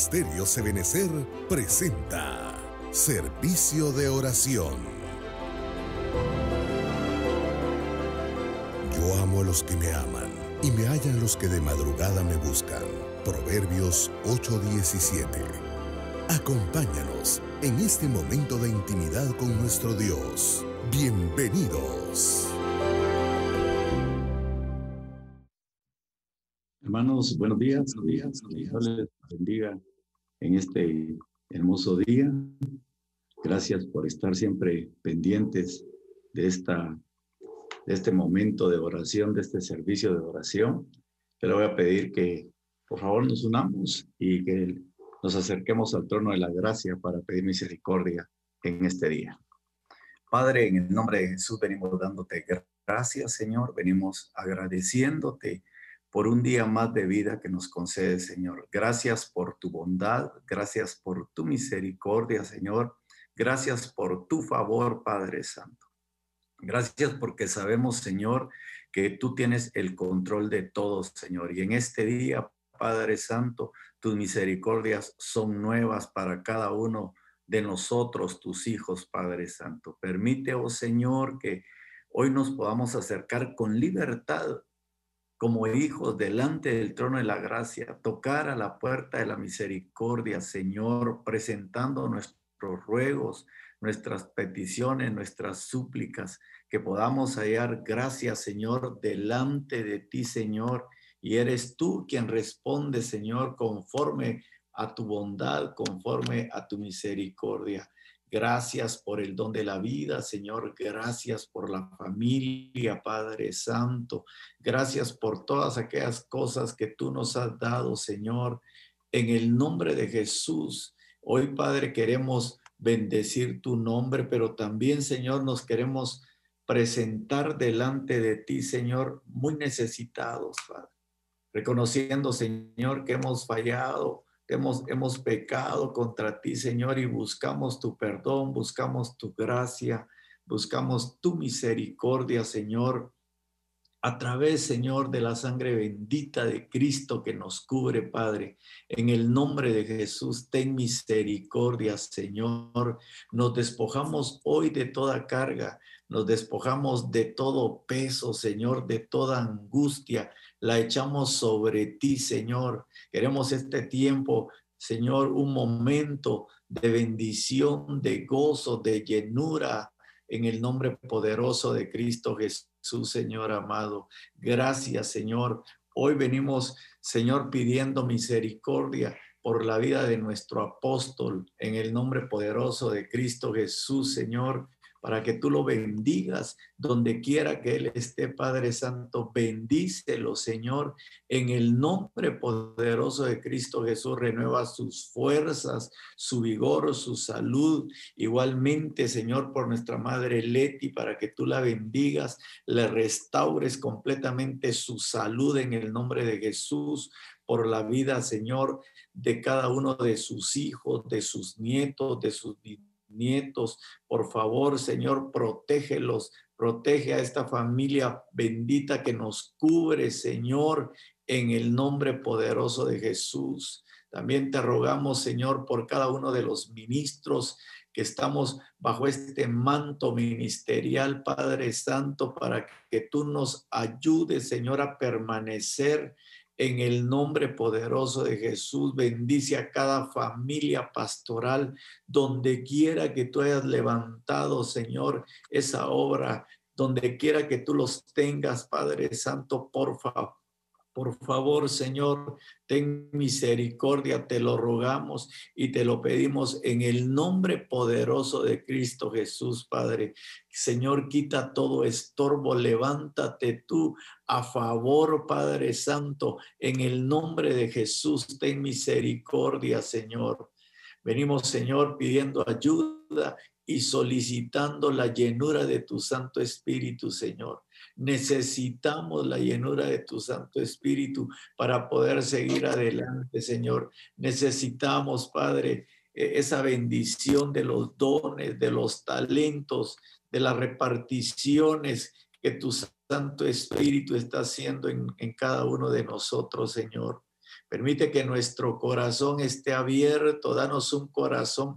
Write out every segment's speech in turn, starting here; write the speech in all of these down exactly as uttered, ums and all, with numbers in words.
Ministerios Ebenecer presenta Servicio de Oración. Yo amo a los que me aman y me hallan los que de madrugada me buscan. Proverbios ocho diecisiete. Acompáñanos en este momento de intimidad con nuestro Dios. Bienvenidos. Hermanos, buenos días, buenos días, Dios les bendiga en este hermoso día. Gracias por estar siempre pendientes de, esta, de este momento de oración, de este servicio de oración. Yo le voy a pedir que por favor nos unamos y que nos acerquemos al trono de la gracia para pedir misericordia en este día. Padre, en el nombre de Jesús venimos dándote gracias, Señor. Venimos agradeciéndote por un día más de vida que nos concedes, Señor. Gracias por tu bondad, gracias por tu misericordia, Señor. Gracias por tu favor, Padre Santo. Gracias porque sabemos, Señor, que tú tienes el control de todo, Señor. Y en este día, Padre Santo, tus misericordias son nuevas para cada uno de nosotros, tus hijos, Padre Santo. Permite, oh Señor, que hoy nos podamos acercar con libertad como hijos delante del trono de la gracia, tocar a la puerta de la misericordia, Señor, presentando nuestros ruegos, nuestras peticiones, nuestras súplicas, que podamos hallar gracia, Señor, delante de ti, Señor, y eres tú quien responde, Señor, conforme a tu bondad, conforme a tu misericordia. Gracias por el don de la vida, Señor. Gracias por la familia, Padre Santo. Gracias por todas aquellas cosas que tú nos has dado, Señor. En el nombre de Jesús, hoy, Padre, queremos bendecir tu nombre, pero también, Señor, nos queremos presentar delante de ti, Señor, muy necesitados, Padre. Reconociendo, Señor, que hemos fallado, Hemos, hemos pecado contra ti, Señor, y buscamos tu perdón, buscamos tu gracia, buscamos tu misericordia, Señor, a través, Señor, de la sangre bendita de Cristo que nos cubre, Padre. En el nombre de Jesús, ten misericordia, Señor. Nos despojamos hoy de toda carga, nos despojamos de todo peso, Señor, de toda angustia. La echamos sobre ti, Señor. Queremos este tiempo, Señor, un momento de bendición, de gozo, de llenura, en el nombre poderoso de Cristo Jesús, Señor amado. Gracias, Señor. Hoy venimos, Señor, pidiendo misericordia por la vida de nuestro apóstol, en el nombre poderoso de Cristo Jesús, Señor, para que tú lo bendigas donde quiera que él esté, Padre Santo. Bendícelo, Señor, en el nombre poderoso de Cristo Jesús. Renueva sus fuerzas, su vigor, su salud. Igualmente, Señor, por nuestra madre Leti, para que tú la bendigas, le restaures completamente su salud en el nombre de Jesús. Por la vida, Señor, de cada uno de sus hijos, de sus nietos, de sus nietos. Por favor, Señor, protégelos, protege a esta familia bendita que nos cubre, Señor, en el nombre poderoso de Jesús. También te rogamos, Señor, por cada uno de los ministros que estamos bajo este manto ministerial, Padre Santo, para que tú nos ayudes, Señor, a permanecer en el nombre poderoso de Jesús. Bendice a cada familia pastoral, donde quiera que tú hayas levantado, Señor, esa obra, donde quiera que tú los tengas, Padre Santo, por favor. Por favor, Señor, ten misericordia, te lo rogamos y te lo pedimos en el nombre poderoso de Cristo Jesús, Padre. Señor, quita todo estorbo, levántate tú a favor, Padre Santo, en el nombre de Jesús, ten misericordia, Señor. Venimos, Señor, pidiendo ayuda y solicitando la llenura de tu Santo Espíritu, Señor. Necesitamos la llenura de tu Santo Espíritu para poder seguir adelante, Señor. Necesitamos, Padre, esa bendición de los dones, de los talentos, de las reparticiones que tu Santo Espíritu está haciendo en, en cada uno de nosotros, Señor. Permite que nuestro corazón esté abierto, danos un corazón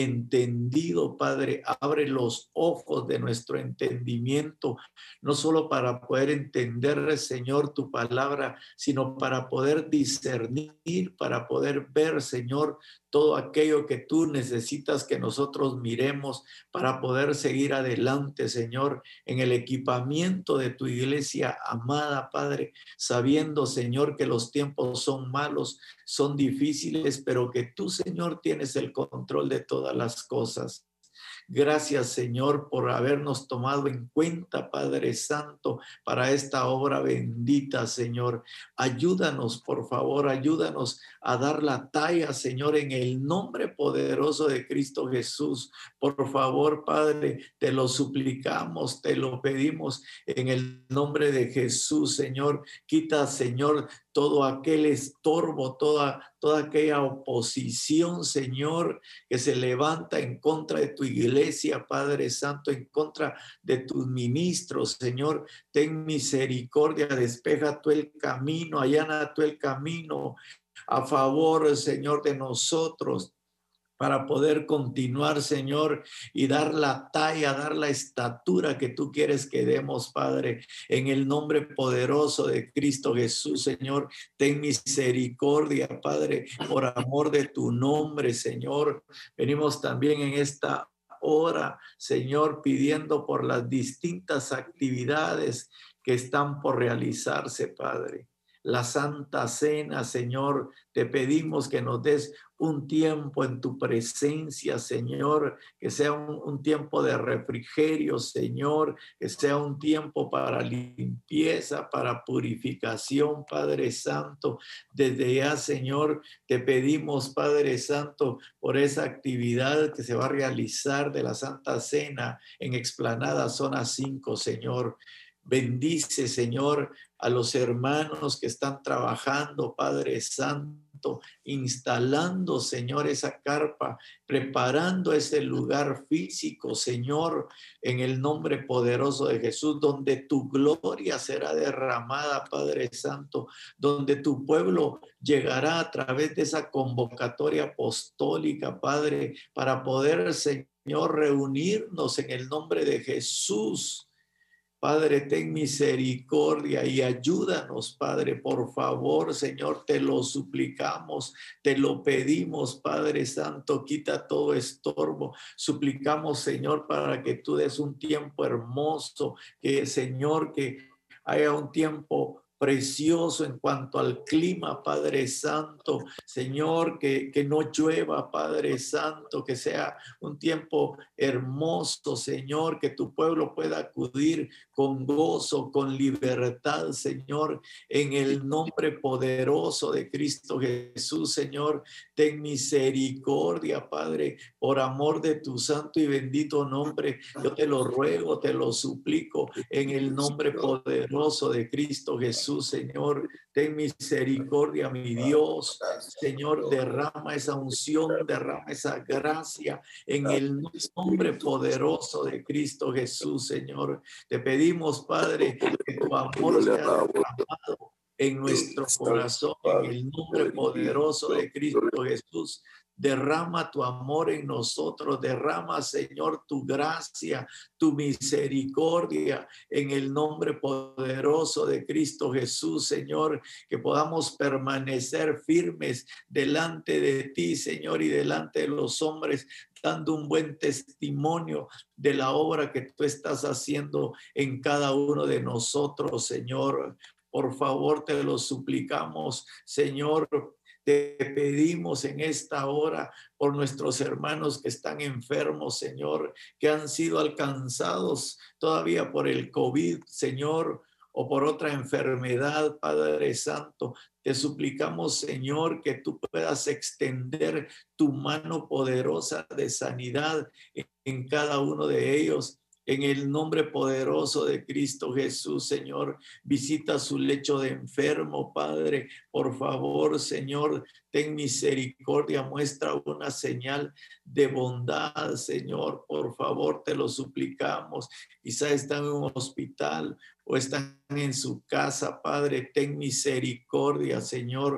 entendido, Padre. Abre los ojos de nuestro entendimiento, no solo para poder entender, Señor, tu palabra, sino para poder discernir, para poder ver, Señor, todo aquello que tú necesitas que nosotros miremos para poder seguir adelante, Señor, en el equipamiento de tu iglesia amada, Padre, sabiendo, Señor, que los tiempos son malos, son difíciles, pero que tú, Señor, tienes el control de todas las cosas. Gracias, Señor, por habernos tomado en cuenta, Padre Santo, para esta obra bendita, Señor. Ayúdanos, por favor, ayúdanos a dar la talla, Señor, en el nombre poderoso de Cristo Jesús. Por favor, Padre, te lo suplicamos, te lo pedimos en el nombre de Jesús, Señor. Quita, Señor, todo aquel estorbo, toda, toda aquella oposición, Señor, que se levanta en contra de tu iglesia, Padre Santo, en contra de tus ministros, Señor. Ten misericordia, despeja tú el camino, allana tú el camino a favor, Señor, de nosotros, para poder continuar, Señor, y dar la talla, dar la estatura que tú quieres que demos, Padre, en el nombre poderoso de Cristo Jesús, Señor. Ten misericordia, Padre, por amor de tu nombre, Señor. Venimos también en esta hora, Señor, pidiendo por las distintas actividades que están por realizarse, Padre. La Santa Cena, Señor, te pedimos que nos des un tiempo en tu presencia, Señor, que sea un, un tiempo de refrigerio, Señor, que sea un tiempo para limpieza, para purificación, Padre Santo. Desde ya, Señor, te pedimos, Padre Santo, por esa actividad que se va a realizar de la Santa Cena en Explanada Zona cinco, Señor. Bendice, Señor, a los hermanos que están trabajando, Padre Santo, instalando, Señor, esa carpa, preparando ese lugar físico, Señor, en el nombre poderoso de Jesús, donde tu gloria será derramada, Padre Santo, donde tu pueblo llegará a través de esa convocatoria apostólica, Padre, para poder, Señor, reunirnos en el nombre de Jesús. Padre, ten misericordia y ayúdanos, Padre, por favor, Señor, te lo suplicamos, te lo pedimos, Padre Santo, quita todo estorbo. Suplicamos, Señor, para que tú des un tiempo hermoso, que, Señor, que haya un tiempo precioso en cuanto al clima, Padre Santo. Señor, que, que no llueva, Padre Santo, que sea un tiempo hermoso, Señor, que tu pueblo pueda acudir con gozo, con libertad, Señor, en el nombre poderoso de Cristo Jesús, Señor. Ten misericordia, Padre, por amor de tu santo y bendito nombre. Yo te lo ruego, te lo suplico, en el nombre poderoso de Cristo Jesús. Señor, ten misericordia, mi Dios. Señor, derrama esa unción, derrama esa gracia en el nombre poderoso de Cristo Jesús, Señor. Te pedimos, Padre, que tu amor sea derramado en nuestro corazón, en el nombre poderoso de Cristo Jesús. Derrama tu amor en nosotros, derrama, Señor, tu gracia, tu misericordia en el nombre poderoso de Cristo Jesús, Señor, que podamos permanecer firmes delante de ti, Señor, y delante de los hombres, dando un buen testimonio de la obra que tú estás haciendo en cada uno de nosotros, Señor. Por favor, te lo suplicamos, Señor. Te pedimos en esta hora por nuestros hermanos que están enfermos, Señor, que han sido alcanzados todavía por el COVID, Señor, o por otra enfermedad, Padre Santo. Te suplicamos, Señor, que tú puedas extender tu mano poderosa de sanidad en cada uno de ellos. En el nombre poderoso de Cristo Jesús, Señor, visita su lecho de enfermo, Padre. Por favor, Señor, ten misericordia, muestra una señal de bondad, Señor. Por favor, te lo suplicamos. Quizá están en un hospital o están en su casa, Padre. Ten misericordia, Señor.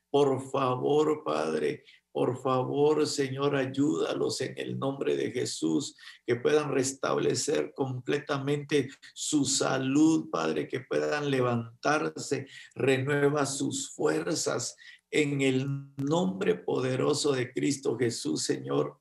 Por favor, Padre, por favor, Señor, ayúdalos en el nombre de Jesús, que puedan restablecer completamente su salud, Padre, que puedan levantarse, renueva sus fuerzas en el nombre poderoso de Cristo Jesús, Señor.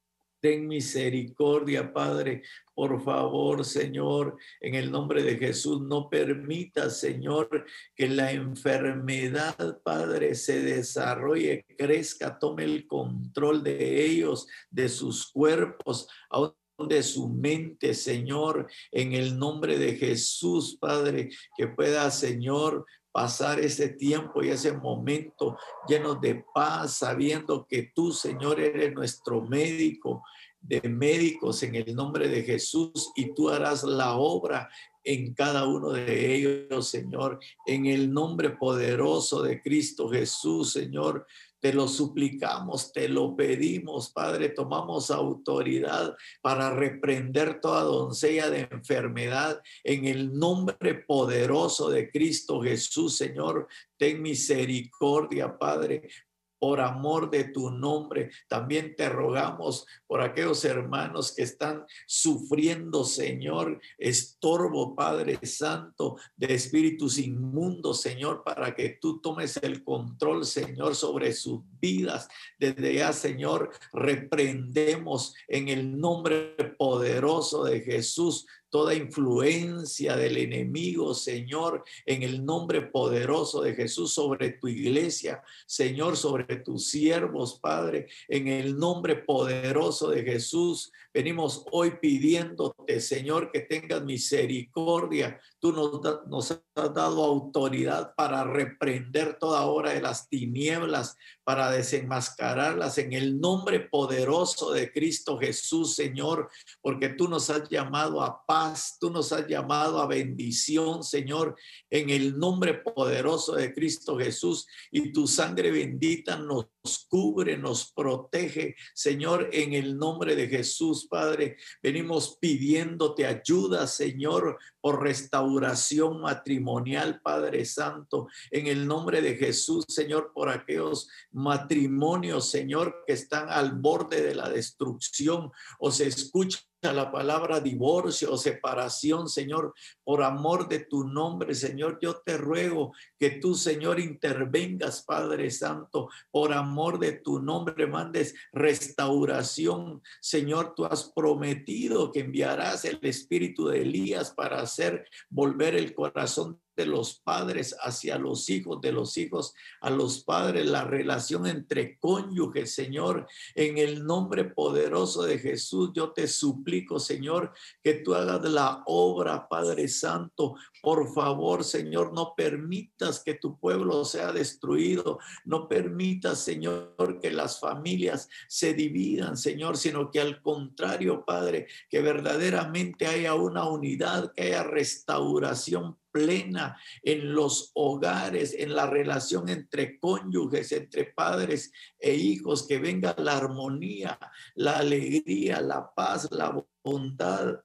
Ten misericordia, Padre. Por favor, Señor, en el nombre de Jesús, no permita, Señor, que la enfermedad, Padre, se desarrolle, crezca, tome el control de ellos, de sus cuerpos, aún de su mente, Señor, en el nombre de Jesús, Padre, que pueda, Señor, pasar ese tiempo y ese momento llenos de paz, sabiendo que tú, Señor, eres nuestro médico de médicos en el nombre de Jesús, y tú harás la obra en cada uno de ellos, Señor, en el nombre poderoso de Cristo Jesús, Señor. Te lo suplicamos, te lo pedimos, Padre. Tomamos autoridad para reprender toda doncella de enfermedad en el nombre poderoso de Cristo Jesús, Señor. Ten misericordia, Padre. Por amor de tu nombre, también te rogamos por aquellos hermanos que están sufriendo, Señor, estorbo, Padre Santo, de espíritus inmundos, Señor, para que tú tomes el control, Señor, sobre sus vidas. Desde ya, Señor, reprendemos en el nombre poderoso de Jesús toda influencia del enemigo, Señor, en el nombre poderoso de Jesús, sobre tu iglesia, Señor, sobre tus siervos, Padre, en el nombre poderoso de Jesús. Venimos hoy pidiéndote, Señor, que tengas misericordia. Tú nos, da, nos has dado autoridad para reprender toda obra de las tinieblas, para desenmascararlas en el nombre poderoso de Cristo Jesús, Señor, porque tú nos has llamado a paz, tú nos has llamado a bendición, Señor, en el nombre poderoso de Cristo Jesús, y tu sangre bendita nos cubre, nos protege, Señor, en el nombre de Jesús, Padre. Venimos pidiéndote ayuda, Señor, por restauración matrimonial, Padre Santo, en el nombre de Jesús, Señor, por aquellos matrimonios, Señor, que están al borde de la destrucción, o se escucha la palabra divorcio o separación, Señor, por amor de tu nombre, Señor, yo te ruego que tú, Señor, intervengas, Padre Santo, por amor de tu nombre, mandes restauración, Señor. Tú has prometido que enviarás el espíritu de Elías para hacer volver el corazón de los padres hacia los hijos, de los hijos a los padres, la relación entre cónyuges, Señor, en el nombre poderoso de Jesús. Yo te suplico, Señor, que tú hagas la obra, Padre Santo. Por favor, Señor, no permitas que tu pueblo sea destruido, no permitas, Señor, que las familias se dividan, Señor, sino que al contrario, Padre, que verdaderamente haya una unidad, que haya restauración plena en los hogares, en la relación entre cónyuges, entre padres e hijos, que venga la armonía, la alegría, la paz, la bondad.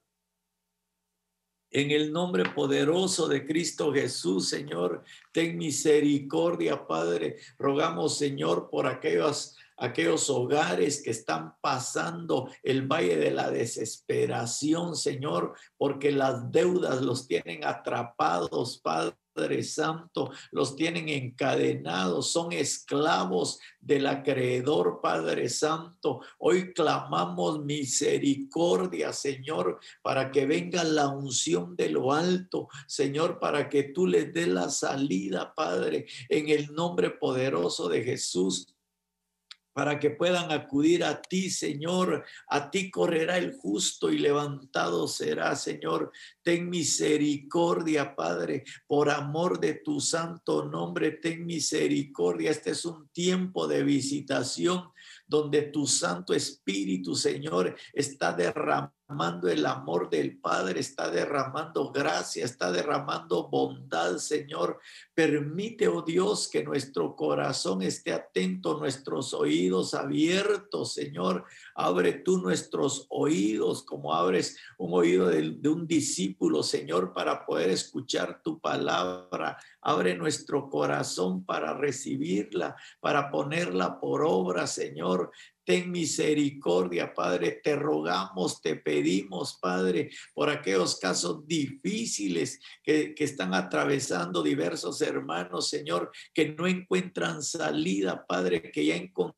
En el nombre poderoso de Cristo Jesús, Señor, ten misericordia, Padre. Rogamos, Señor, por aquellos aquellos hogares que están pasando el valle de la desesperación, Señor, porque las deudas los tienen atrapados, Padre Santo, los tienen encadenados, son esclavos del acreedor, Padre Santo. Hoy clamamos misericordia, Señor, para que venga la unción de lo alto, Señor, para que tú les des la salida, Padre, en el nombre poderoso de Jesús, para que puedan acudir a ti, Señor. A ti correrá el justo y levantado será, Señor. Ten misericordia, Padre, por amor de tu santo nombre, ten misericordia. Este es un tiempo de visitación donde tu Santo Espíritu, Señor, está derramado derramando el amor del Padre, está derramando gracia, está derramando bondad, Señor. Permite, oh Dios, que nuestro corazón esté atento, nuestros oídos abiertos, Señor. Abre tú nuestros oídos como abres un oído de, de un discípulo, Señor, para poder escuchar tu palabra. Abre nuestro corazón para recibirla, para ponerla por obra, Señor. Ten misericordia, Padre, te rogamos, te pedimos, Padre, por aquellos casos difíciles que, que están atravesando diversos hermanos, Señor, que no encuentran salida, Padre, que ya encontraron.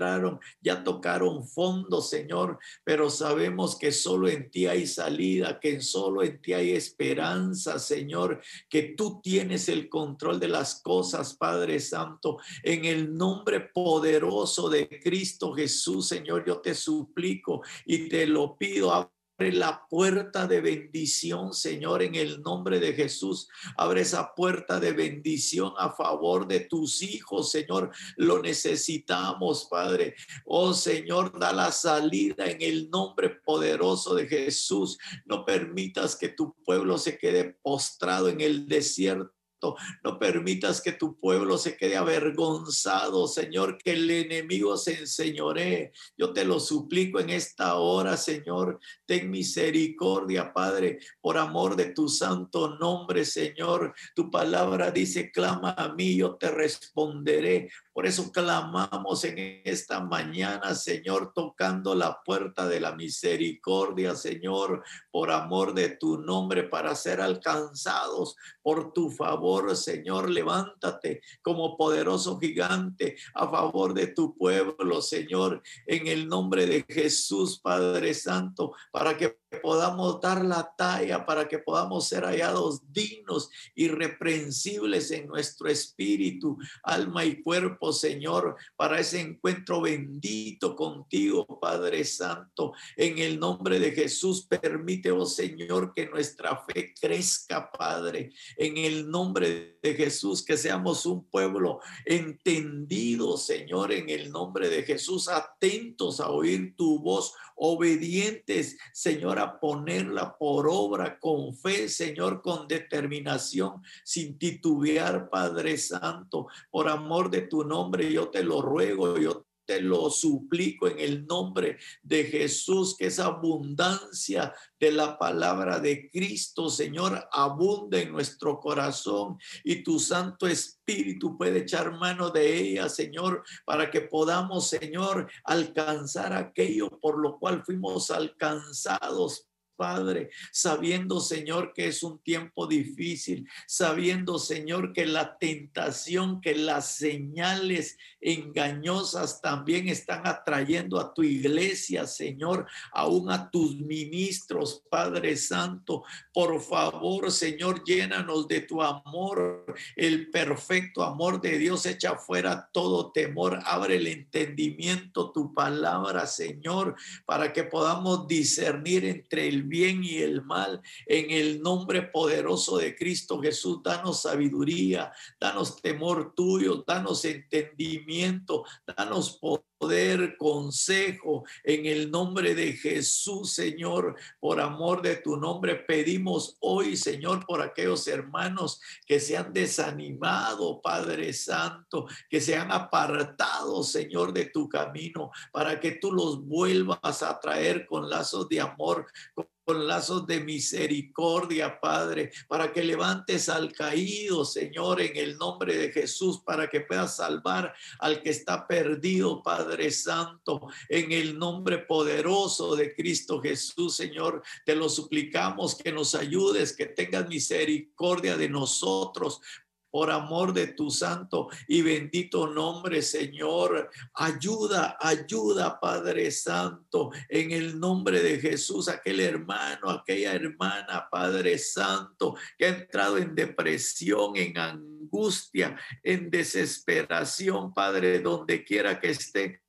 Ya tocaron fondo, Señor, pero sabemos que solo en ti hay salida, que solo en ti hay esperanza, Señor, que tú tienes el control de las cosas, Padre Santo. En el nombre poderoso de Cristo Jesús, Señor, yo te suplico y te lo pido. Abre la puerta de bendición, Señor, en el nombre de Jesús. Abre esa puerta de bendición a favor de tus hijos, Señor. Lo necesitamos, Padre. Oh, Señor, da la salida en el nombre poderoso de Jesús. No permitas que tu pueblo se quede postrado en el desierto. No permitas que tu pueblo se quede avergonzado, Señor, que el enemigo se enseñoree. Yo te lo suplico en esta hora, Señor. Ten misericordia, Padre, por amor de tu santo nombre, Señor. Tu palabra dice, clama a mí, yo te responderé. Por eso clamamos en esta mañana, Señor, tocando la puerta de la misericordia, Señor, por amor de tu nombre, para ser alcanzados por tu favor, Señor. Levántate como poderoso gigante a favor de tu pueblo, Señor, en el nombre de Jesús, Padre Santo, para que podamos dar la talla, para que podamos ser hallados dignos, irreprensibles en nuestro espíritu, alma y cuerpo, Señor, para ese encuentro bendito contigo, Padre Santo. En el nombre de Jesús, permite, oh Señor, que nuestra fe crezca, Padre. En el nombre de Jesús, que seamos un pueblo entendido, Señor, en el nombre de Jesús, atentos a oír tu voz, obedientes, Señor, a ponerla por obra con fe, Señor, con determinación, sin titubear, Padre Santo. Por amor de tu nombre, yo te lo ruego, yo te lo suplico en el nombre de Jesús, que esa abundancia de la palabra de Cristo, Señor, abunde en nuestro corazón y tu Santo Espíritu puede echar mano de ella, Señor, para que podamos, Señor, alcanzar aquello por lo cual fuimos alcanzados, Padre, sabiendo, Señor, que es un tiempo difícil, sabiendo, Señor, que la tentación, que las señales engañosas también están atrayendo a tu iglesia, Señor, aún a tus ministros, Padre Santo. Por favor, Señor, llénanos de tu amor, el perfecto amor de Dios echa fuera todo temor. Abre el entendimiento, tu palabra, Señor, para que podamos discernir entre el bien y el mal. En el nombre poderoso de Cristo Jesús, danos sabiduría, danos temor tuyo, danos entendimiento, danos poder, consejo, en el nombre de Jesús, Señor. Por amor de tu nombre pedimos hoy, Señor, por aquellos hermanos que se han desanimado, Padre Santo, que se han apartado, Señor, de tu camino, para que tú los vuelvas a traer con lazos de amor, con con lazos de misericordia, Padre, para que levantes al caído, Señor, en el nombre de Jesús, para que puedas salvar al que está perdido, Padre Santo, en el nombre poderoso de Cristo Jesús, Señor. Te lo suplicamos, que nos ayudes, que tengas misericordia de nosotros, por amor de tu santo y bendito nombre, Señor. Ayuda, ayuda, Padre Santo, en el nombre de Jesús, aquel hermano, aquella hermana, Padre Santo, que ha entrado en depresión, en angustia, en desesperación, Padre, donde quiera que esté.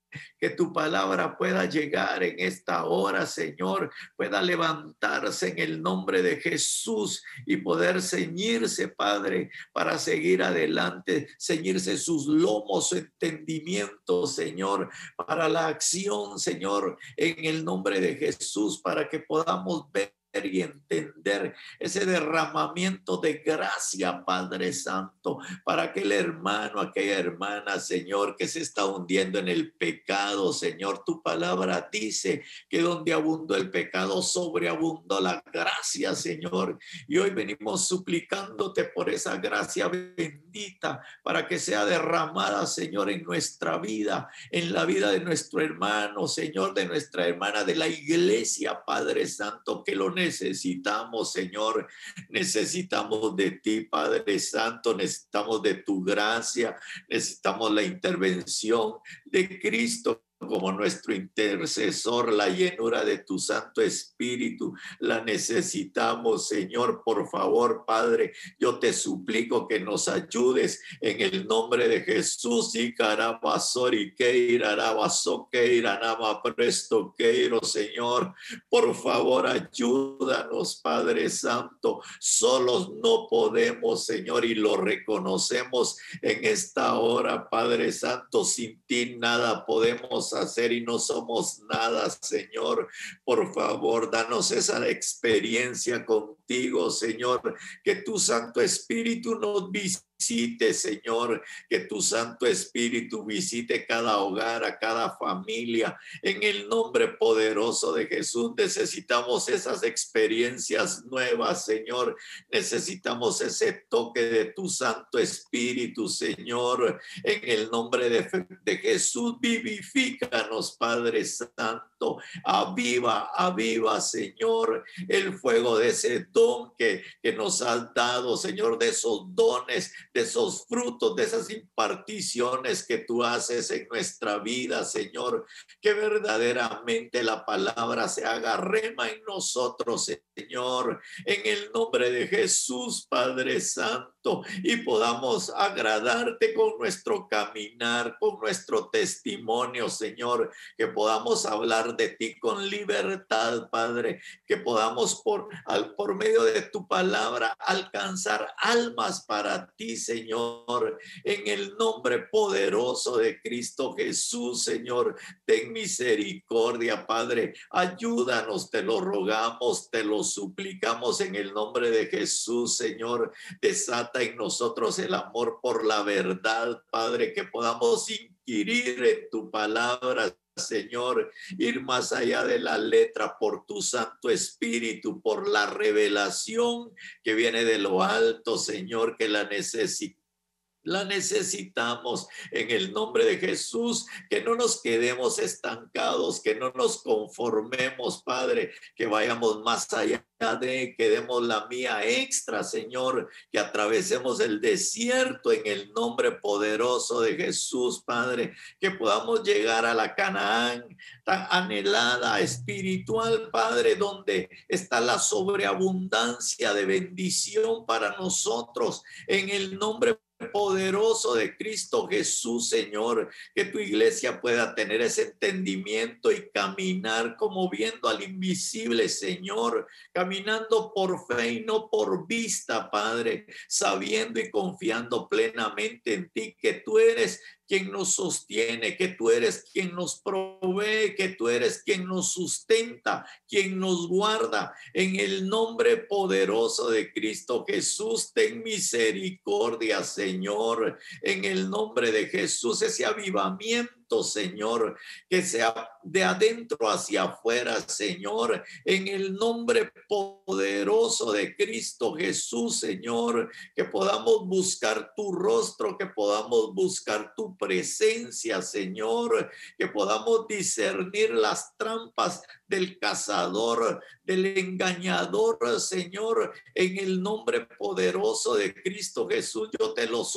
que tu palabra pueda llegar en esta hora, Señor, pueda levantarse en el nombre de Jesús y poder ceñirse, Padre, para seguir adelante, ceñirse sus lomos, su entendimiento, Señor, para la acción, Señor, en el nombre de Jesús, para que podamos ver y entender ese derramamiento de gracia, Padre Santo, para aquel hermano, aquella hermana, Señor, que se está hundiendo en el pecado. Señor, tu palabra dice que donde abundó el pecado, sobreabundó la gracia, Señor, y hoy venimos suplicándote por esa gracia bendita para que sea derramada, Señor, en nuestra vida, en la vida de nuestro hermano, Señor, de nuestra hermana, de la iglesia, Padre Santo, que lo necesitamos, Señor. Necesitamos de ti, Padre Santo, necesitamos de tu gracia, necesitamos la intervención de Cristo como nuestro intercesor, la llenura de tu Santo Espíritu. La necesitamos, Señor. Por favor, Padre, yo te suplico que nos ayudes en el nombre de Jesús. Y carabasori que irarabaso que iranama presto queiro, Señor. Por favor, ayúdanos, Padre Santo. Solos no podemos, Señor, y lo reconocemos en esta hora, Padre Santo. Sin ti nada podemos hacer y no somos nada, Señor. Por favor, danos esa experiencia contigo, Señor. Que tu Santo Espíritu nos visite, Señor. Que tu Santo Espíritu visite cada hogar, a cada familia. En el nombre poderoso de Jesús necesitamos esas experiencias nuevas, Señor. Necesitamos ese toque de tu Santo Espíritu, Señor. En el nombre de, de Jesús, vivifícanos, Padre Santo. Aviva, aviva, Señor, el fuego de ese don que, que nos has dado, Señor, de esos dones, de esos frutos, de esas imparticiones que tú haces en nuestra vida, Señor. Que verdaderamente la palabra se haga rema en nosotros, Señor, en el nombre de Jesús, Padre Santo, y podamos agradarte con nuestro caminar, con nuestro testimonio, Señor, que podamos hablar de ti con libertad, Padre, que podamos por, al, por medio de tu palabra alcanzar almas para ti, Señor, en el nombre poderoso de Cristo Jesús, Señor. Ten misericordia, Padre, ayúdanos, te lo rogamos, te lo suplicamos en el nombre de Jesús, Señor. Desata en nosotros el amor por la verdad, Padre, que podamos inquirir en tu palabra, Señor, ir más allá de la letra por tu Santo Espíritu, por la revelación que viene de lo alto, Señor, que la necesitamos. La necesitamos en el nombre de Jesús, que no nos quedemos estancados, que no nos conformemos, Padre, que vayamos más allá de, que demos la mía extra, Señor, que atravesemos el desierto en el nombre poderoso de Jesús, Padre, que podamos llegar a la Canaán tan anhelada, espiritual, Padre, donde está la sobreabundancia de bendición para nosotros, en el nombre poderoso de Cristo Jesús, Señor, que tu iglesia pueda tener ese entendimiento y caminar como viendo al invisible, Señor, caminando por fe y no por vista, Padre, sabiendo y confiando plenamente en ti, que tú eres quien nos sostiene, que tú eres quien nos provee, que tú eres quien nos sustenta, quien nos guarda. En el nombre poderoso de Cristo Jesús, ten misericordia, Señor. En el nombre de Jesús, ese avivamiento, Señor, que sea de adentro hacia afuera, Señor, en el nombre poderoso de Cristo Jesús, Señor, que podamos buscar tu rostro, que podamos buscar tu presencia, Señor, que podamos discernir las trampas del cazador, del engañador, Señor, en el nombre poderoso de Cristo Jesús. Yo te lo suplico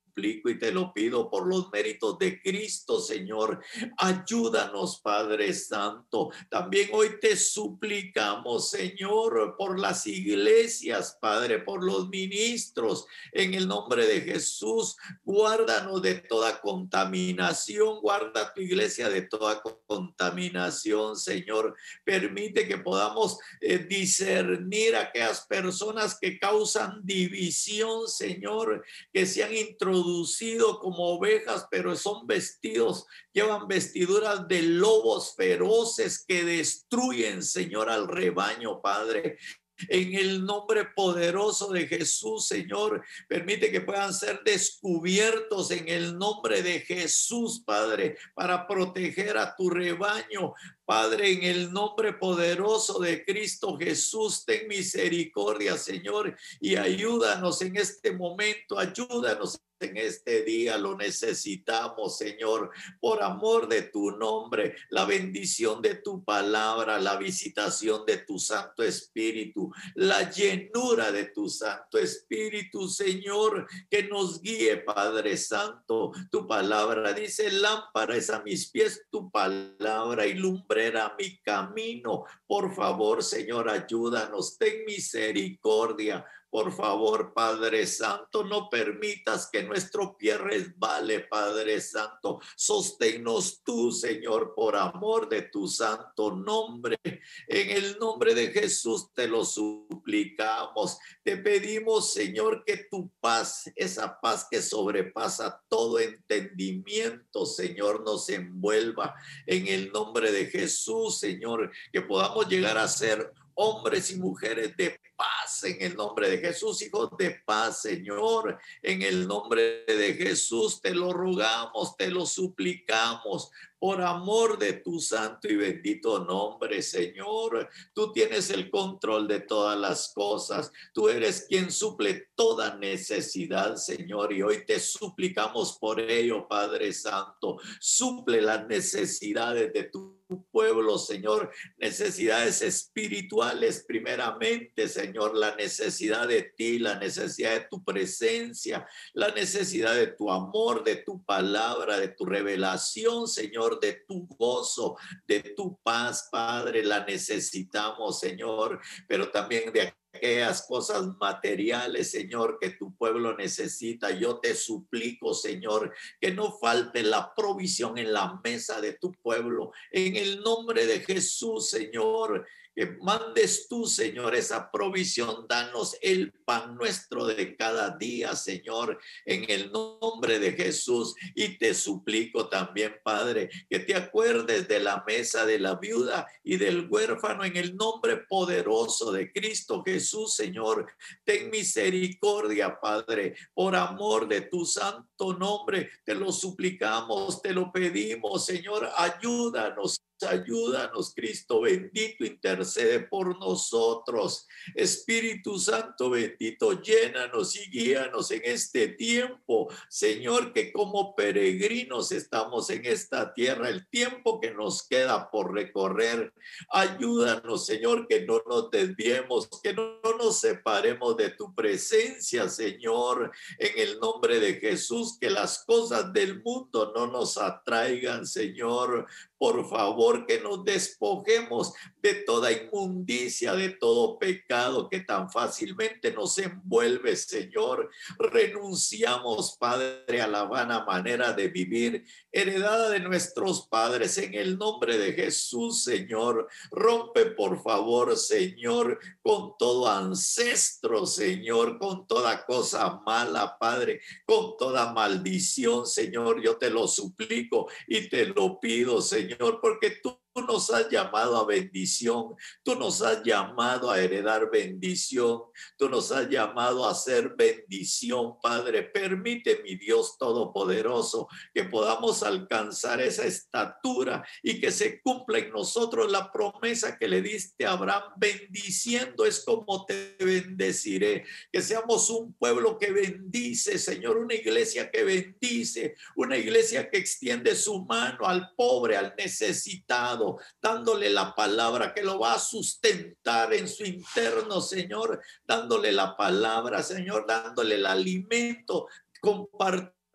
suplico y te lo pido por los méritos de Cristo, Señor. Ayúdanos, Padre Santo. También hoy te suplicamos, Señor, por las iglesias, Padre, por los ministros. En el nombre de Jesús, guárdanos de toda contaminación. Guarda tu iglesia de toda contaminación, Señor. Permite que podamos eh, discernir a aquellas personas que causan división, Señor, que se han introducido como ovejas, pero son vestidos, llevan vestiduras de lobos feroces que destruyen, Señor, al rebaño, Padre. En el nombre poderoso de Jesús, Señor, permite que puedan ser descubiertos en el nombre de Jesús, Padre, para proteger a tu rebaño. Padre, en el nombre poderoso de Cristo Jesús, ten misericordia, Señor, y ayúdanos en este momento, ayúdanos en este día, lo necesitamos, Señor, por amor de tu nombre, la bendición de tu palabra, la visitación de tu Santo Espíritu, la llenura de tu Santo Espíritu, Señor, que nos guíe, Padre Santo. Tu palabra dice: lámpara es a mis pies tu palabra y lumbrera mi camino. Por favor, Señor, ayúdanos, ten misericordia. Por favor, Padre Santo, no permitas que nuestro pie resbale, Padre Santo. Sosténnos tú, Señor, por amor de tu santo nombre. En el nombre de Jesús te lo suplicamos. Te pedimos, Señor, que tu paz, esa paz que sobrepasa todo entendimiento, Señor, nos envuelva. En el nombre de Jesús, Señor, que podamos llegar a ser hombres y mujeres de paz, en el nombre de Jesús, hijos de paz, Señor, en el nombre de Jesús te lo rogamos, te lo suplicamos, por amor de tu santo y bendito nombre, Señor. Tú tienes el control de todas las cosas, tú eres quien suple toda necesidad, Señor, y hoy te suplicamos por ello, Padre Santo. Suple las necesidades de tu pueblo, Señor, necesidades espirituales primeramente, Señor, la necesidad de ti, la necesidad de tu presencia, la necesidad de tu amor, de tu palabra, de tu revelación, Señor, de tu gozo, de tu paz, Padre, la necesitamos, Señor, pero también de aquellas cosas materiales, Señor, que tu pueblo necesita. Yo te suplico, Señor, que no falte la provisión en la mesa de tu pueblo. En el nombre de Jesús, Señor, que mandes tú, Señor, esa provisión. Danos el pan nuestro de cada día, Señor, en el nombre de Jesús. Y te suplico también, Padre, que te acuerdes de la mesa de la viuda y del huérfano en el nombre poderoso de Cristo Jesús, Señor. Ten misericordia, Padre, por amor de tu santo nombre. Te lo suplicamos, te lo pedimos, Señor. Ayúdanos. Ayúdanos, Cristo bendito, intercede por nosotros. Espíritu Santo bendito, llénanos y guíanos en este tiempo, Señor, que como peregrinos estamos en esta tierra, el tiempo que nos queda por recorrer. Ayúdanos, Señor, que no nos desviemos, que no nos separemos de tu presencia, Señor, en el nombre de Jesús, que las cosas del mundo no nos atraigan, Señor. Por favor, que nos despojemos de toda inmundicia, de todo pecado que tan fácilmente nos envuelve, Señor. Renunciamos, Padre, a la vana manera de vivir, heredada de nuestros padres, en el nombre de Jesús, Señor. Rompe, por favor, Señor, con todo ancestro, Señor, con toda cosa mala, Padre, con toda maldición, Señor. Yo te lo suplico y te lo pido, Señor. Señor, porque tú nos has llamado a bendición, tú nos has llamado a heredar bendición, tú nos has llamado a hacer bendición, Padre. Permite, mi Dios todopoderoso, que podamos alcanzar esa estatura y que se cumpla en nosotros la promesa que le diste a Abraham: bendiciendo es como te bendeciré. Que seamos un pueblo que bendice, Señor, una iglesia que bendice, una iglesia que extiende su mano al pobre, al necesitado, dándole la palabra que lo va a sustentar en su interno, Señor, dándole la palabra, Señor, dándole el alimento, compartiendo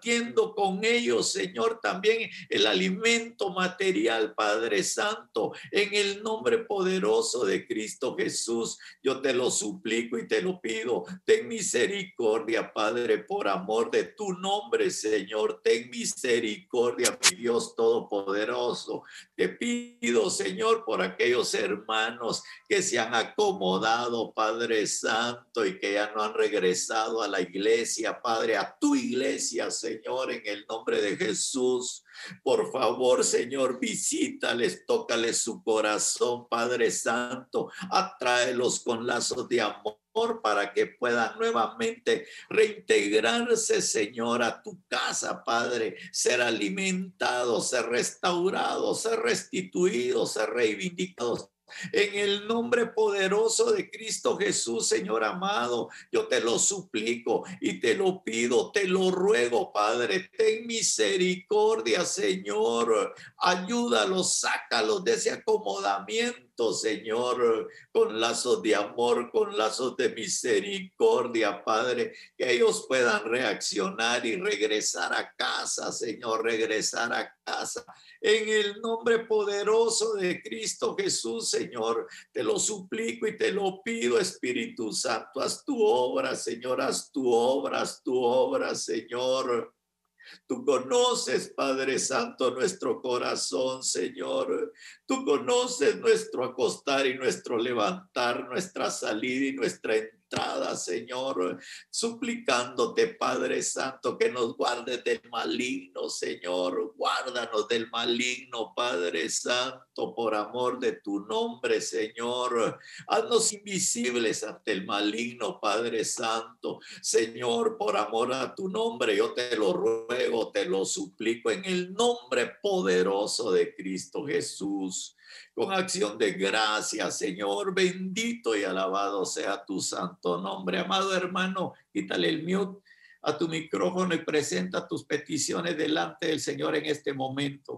compartiendo con ellos, Señor, también el alimento material, Padre Santo, en el nombre poderoso de Cristo Jesús. Yo te lo suplico y te lo pido. Ten misericordia, Padre, por amor de tu nombre, Señor. Ten misericordia, mi Dios todopoderoso. Te pido, Señor, por aquellos hermanos que se han acomodado, Padre Santo, y que ya no han regresado a la iglesia, Padre, a tu iglesia, Señor, en el nombre de Jesús. Por favor, Señor, visítales, tócales su corazón, Padre Santo, atráelos con lazos de amor para que puedan nuevamente reintegrarse, Señor, a tu casa, Padre, ser alimentados, ser restaurados, ser restituidos, ser reivindicados. En el nombre poderoso de Cristo Jesús, Señor amado, yo te lo suplico y te lo pido, te lo ruego, Padre, ten misericordia, Señor, ayúdalos, sácalos de ese acomodamiento, Señor, con lazos de amor, con lazos de misericordia, Padre, que ellos puedan reaccionar y regresar a casa, Señor, regresar a casa. En el nombre poderoso de Cristo Jesús, Señor, te lo suplico y te lo pido, Espíritu Santo, haz tu obra, Señor, haz tu obra, haz tu obra, Señor. Tú conoces, Padre Santo, nuestro corazón, Señor. Tú conoces nuestro acostar y nuestro levantar, nuestra salida y nuestra entrada, Señor. Suplicándote, Padre Santo, que nos guardes del maligno, Señor. Guárdanos del maligno, Padre Santo, por amor de tu nombre, Señor. Haznos invisibles ante el maligno, Padre Santo. Señor, por amor a tu nombre, yo te lo ruego, te lo suplico en el nombre poderoso de Cristo Jesús. Con acción de gracias, Señor, bendito y alabado sea tu santo nombre. Amado hermano, quítale el mute a tu micrófono y presenta tus peticiones delante del Señor en este momento.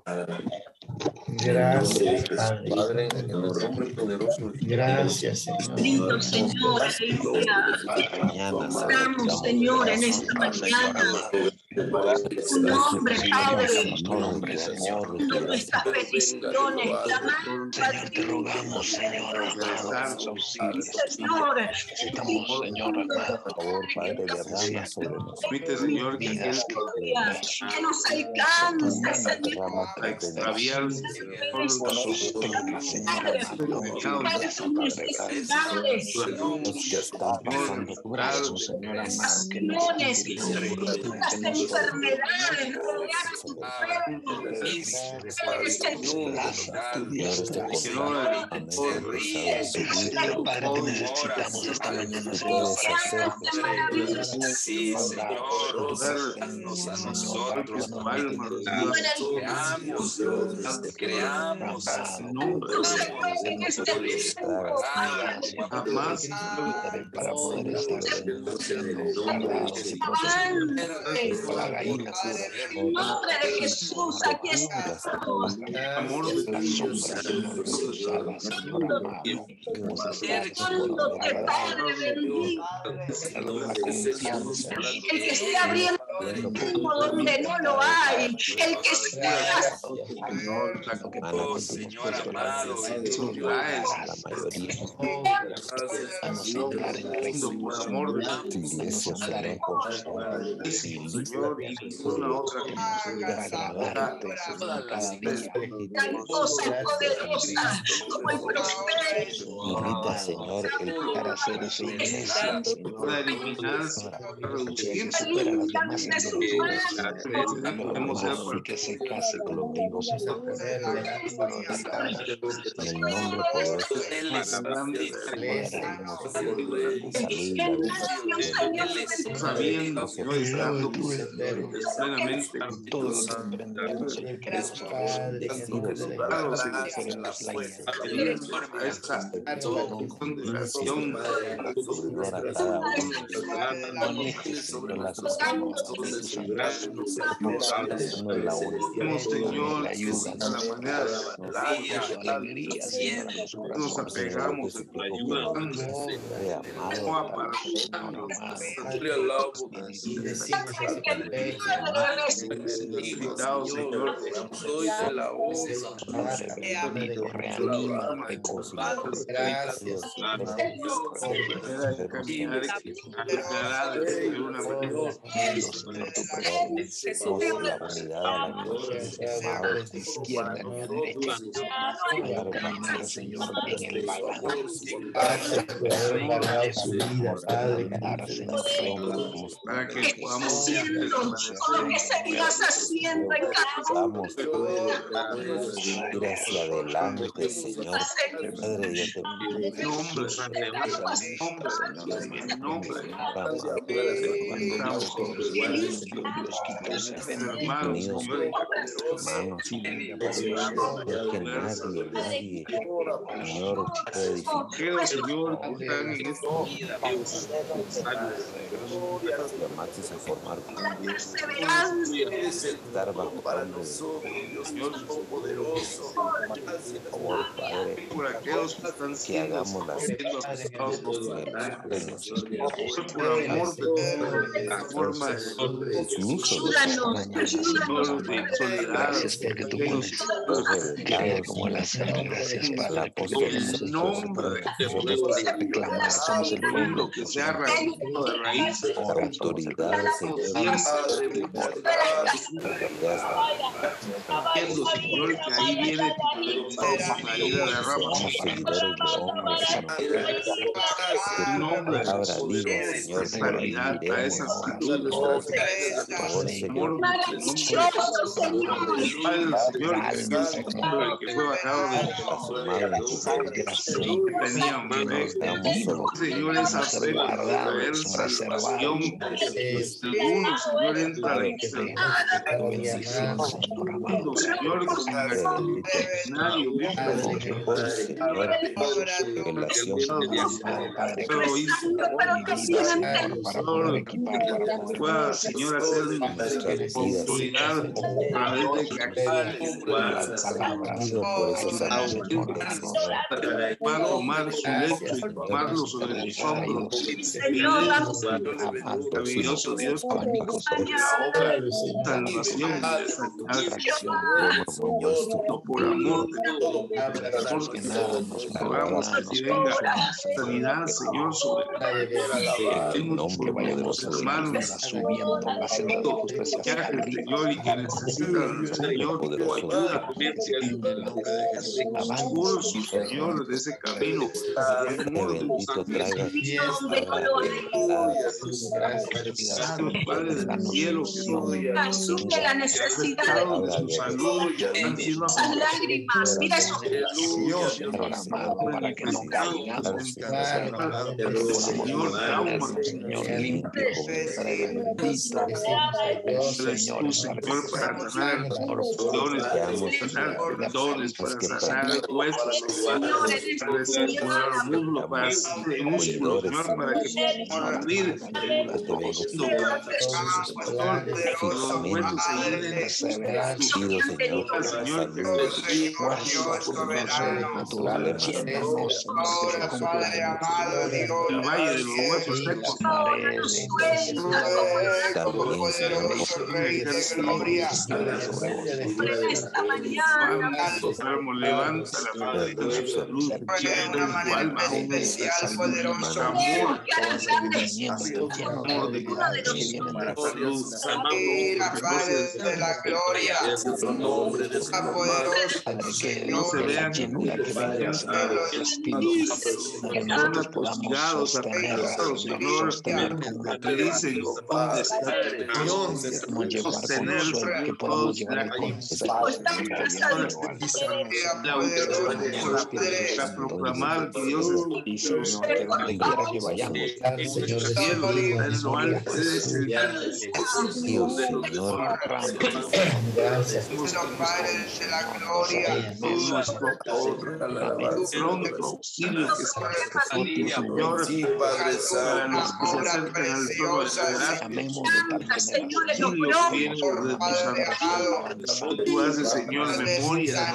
Gracias, Padre, en el nombre poderoso. Gracias, Señor. Bendito Señor, aleluya. Oramos, Señor, en esta mañana. Tu nombre, Padre. Tu nombre, Señor. Nuestras peticiones, clamando Señor, te rogamos, Señor, Señor. necesitamos, Señor, amado, por favor, Padre, derrama sobre nosotros. Permite, Señor, que aquel Que nos alcance, Señor. a extraviar, Sostenga, Señor, amado, Necesidades, que están pasando tu brazo, Señor, amado, que necesitamos las enfermedades, rodear a tu pueblo. Eres el tu Dios, que no Padre, te necesitamos esta mañana, Señor. Sí, Señor, darnos a nosotros, tu alma, creamos, creamos, jamás para poder estar en nombre de Jesús, aquí estamos. amor de la sombra, Señor, de tus alas, Señor amado. Dándote, Padre bendito, La confianza, el que esté abriendo donde no lo hay, el que sea Señor, oh, Señor amado, la mayoría. Vamos a entrar en reino por amor de tu iglesia, Señor, Señor, y una otra que nos ayuda a agradarte, Señor, cada día. tan cosa poderosa como el prospero. Invita, Señor, el para hacer esa iglesia, Señor, Para eliminarse, para reducir, que supera las demás la creencia que podemos ser y que se case con los hijos, Señor. En el nombre poderoso sabiendo, Señor, estando plenamente todo lo que emprendemos, Señor, queremos a esta congregación, Señor, la ayuda, la manera de la alegría, Señor, nos apegamos a tu ayuda, para necesitado, Señor, soy de la voz, reanímate, gracias, Señor, la unidad, la izquierda, derecha, caminar, Señor, en el balance, para que podamos que seguirás haciendo en cada vamos ir hacia adelante, Señor. Padre Dios, te nombre, nombre, unidos, hermanos, que nadie, nadie, Señor, puede edificar. Señor, que están en esta vida, llamaste a formar estar bajo para nosotros, Dios mío, poderoso. Por favor, Padre, por aquellos que están que hagamos las cosas por amor de forma incluso gracias porque tú puedes creer como las gracias para la nombre de reclamar somos el pueblo que se ha arraigado de raíz por autoridad, Señor, Señor, que ahí viene la ida de rama seguidores de hombres, que tu palabra diga, Señor, que la a esa salud, por favor, Señor, Señor, que fue bajado de su madre, tenía un bebé, Señor, esa fe para ver salvación, algunos, Señor, entra en Señor, con nadie, pero hizo para poder equipar, pueda, Señor, hacer oportunidad para ver de que aquí va a tomar su lecho y tomarlo sobre sus hombros. Maravilloso Dios, salvación, no por amor, porque nada nos rogamos que venga sanidad, Señor, sobre el nombre de los hermanos subiendo la senda de justicia, Señor, y que necesitan, Señor, tu ayuda, oscuros, Señor, de ese camino, bendito traiga Padre del cielo, que la necesidad de su salud, han sido esas lágrimas, mira eso. para que no caigan, Señor, trauma, Señor, limpio, Señor, Señor, para sanar corrupciones, sanar dones, para sanar huesos, para sanar muslo, para sanar músculo, Señor, para que puedan abrir el profundo, los huesos se llenen, Señor, que naturales, el valle de los huesos secos, levanta la faldita de su salud, llena en tu alma un amor, amor de salud, Padre de la gloria, nombre de su que no se vean personas postulados, apegados, Señor, que dicen dónde está sostener que podamos llevar a proclamar que Dios es Señor, que donde quiera que vayamos, el cielo, en lo alto, es el Dios, Señor, gracias, Padre de la gloria, nuestro pronto auxilio que está Señor, para los que se acercan al trono de la gracia, Señor, en los Lo globos. tienes de tu santo. Tú haces, Señor, memoria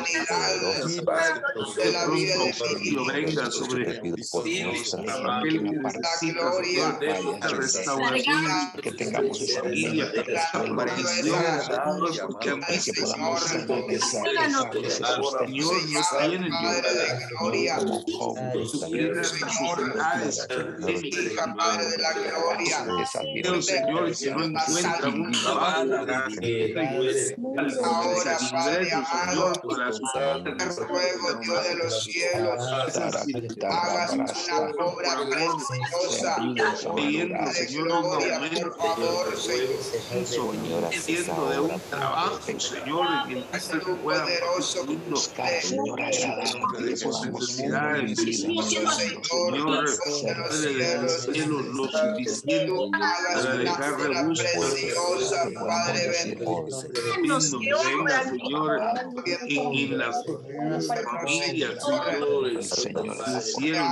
de pronto auxilio venga sobre aquel que necesita, Señor, esta restauración que tengamos esa familia, mente esta protección, Señor, porque han para que visto, podamos Señor, tener esa, esa, ese Señor, no tienen Señor, como Job, su vida, necesidades, Dios, Señor, que no encuentran un trabajo, ingresos, Señor, para su ruego, Dios de los cielos, hagas una obra preciosa, pidiendo, Señor, un aumento, por favor, Señor, pidiendo de un trabajo, Señor, en el que puedan poderoso, Señor, agradable, de sus necesidades, Señor, Señor, cielo lo suficiente para dejar rebusco, preciosa, Padre bendito, pidiendo que venga, Señor, en, en las familias, Señor, el cielo,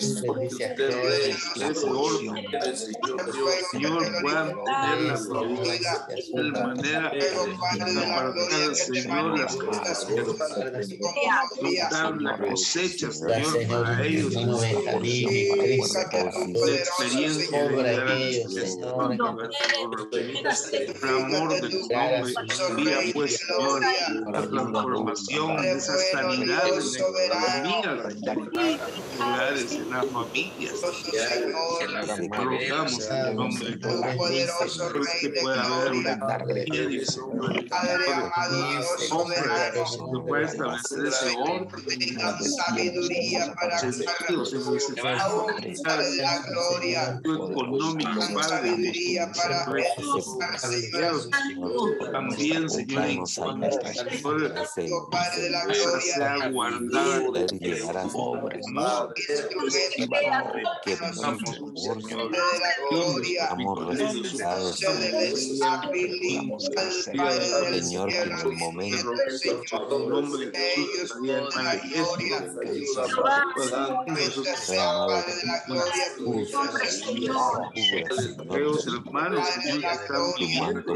ese orden, Señor, puedan tener la providencia de manera apartada, Señor, las cosas, dar la cosecha, Señor, para ellos, la experiencia de llegar al el amor de tu nombre, envía pues, Señor, la transformación, esa sanidad en la economía, en hogares, en las familias. Te rogamos en el nombre de poderoso Dios que pueda haber una economía de hombre que pueda establecer ese orden, sabiduría para sentidos en ese la gloria, económico, Padre, sabiduría para también, Señor, en cuanto Padre de la esa sea guardada de pobres, que pasamos, Señor, de la gloria, Señor, que en el momento en nombre de Jesús, Dios, hermanos, Señor, que están viviendo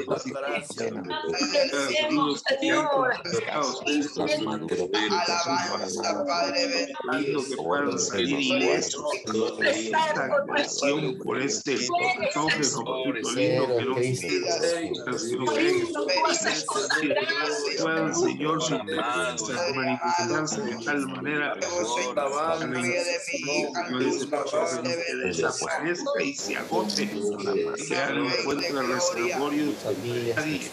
alabanza, Padre bendito, que puedan salir ilesos esta agresión por este toque capitolino que no puedan, Señor, manifestarse de tal manera que desaparezca y se agote, que ya no encuentra reservorio de nadie.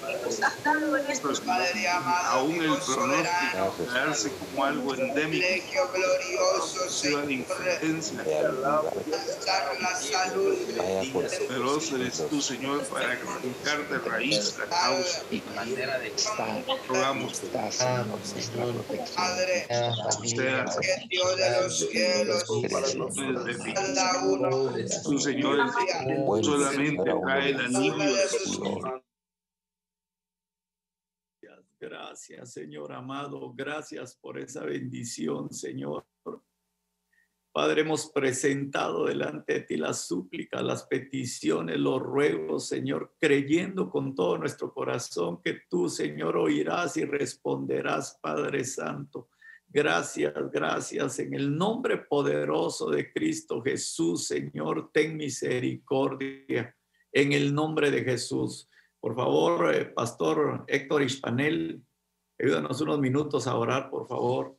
Aún el pronóstico de quedarse como algo endémico, de influencia, la salud, poderoso eres tú, Señor, para arrancar de raíz la causa. Rogamos, Padre, sea Dios de los cielos, cada uno, tú, Señor, solamente trae el alivio de sus Gracias, Señor amado. Gracias por esa bendición, Señor. Padre, hemos presentado delante de ti las súplicas, las peticiones, los ruegos, Señor, creyendo con todo nuestro corazón que tú, Señor, oirás y responderás, Padre Santo. Gracias, gracias. En el nombre poderoso de Cristo Jesús, Señor, ten misericordia. En el nombre de Jesús. Por favor, eh, Pastor Héctor Hispanel, ayúdanos unos minutos a orar, por favor.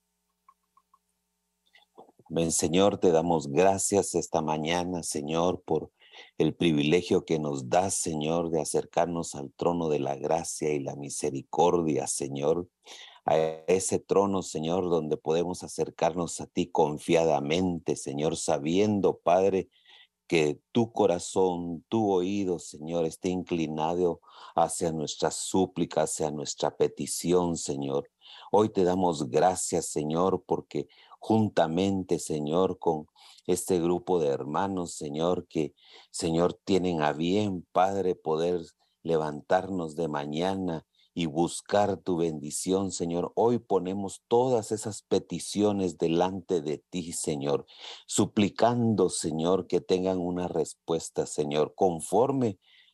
Ven, Señor, te damos gracias esta mañana, Señor, por el privilegio que nos das, Señor, de acercarnos al trono de la gracia y la misericordia, Señor, a ese trono, Señor, donde podemos acercarnos a ti confiadamente, Señor, sabiendo, Padre, que tu corazón, tu oído, Señor, esté inclinado hacia nuestra súplica, hacia nuestra petición, Señor. Hoy te damos gracias, Señor, porque juntamente, Señor, con este grupo de hermanos, Señor, que, Señor, tienen a bien, Padre, poder levantarnos de mañana y buscar tu bendición, Señor. Hoy ponemos todas esas peticiones delante de ti, Señor, suplicando, Señor, que tengan una respuesta, Señor, conforme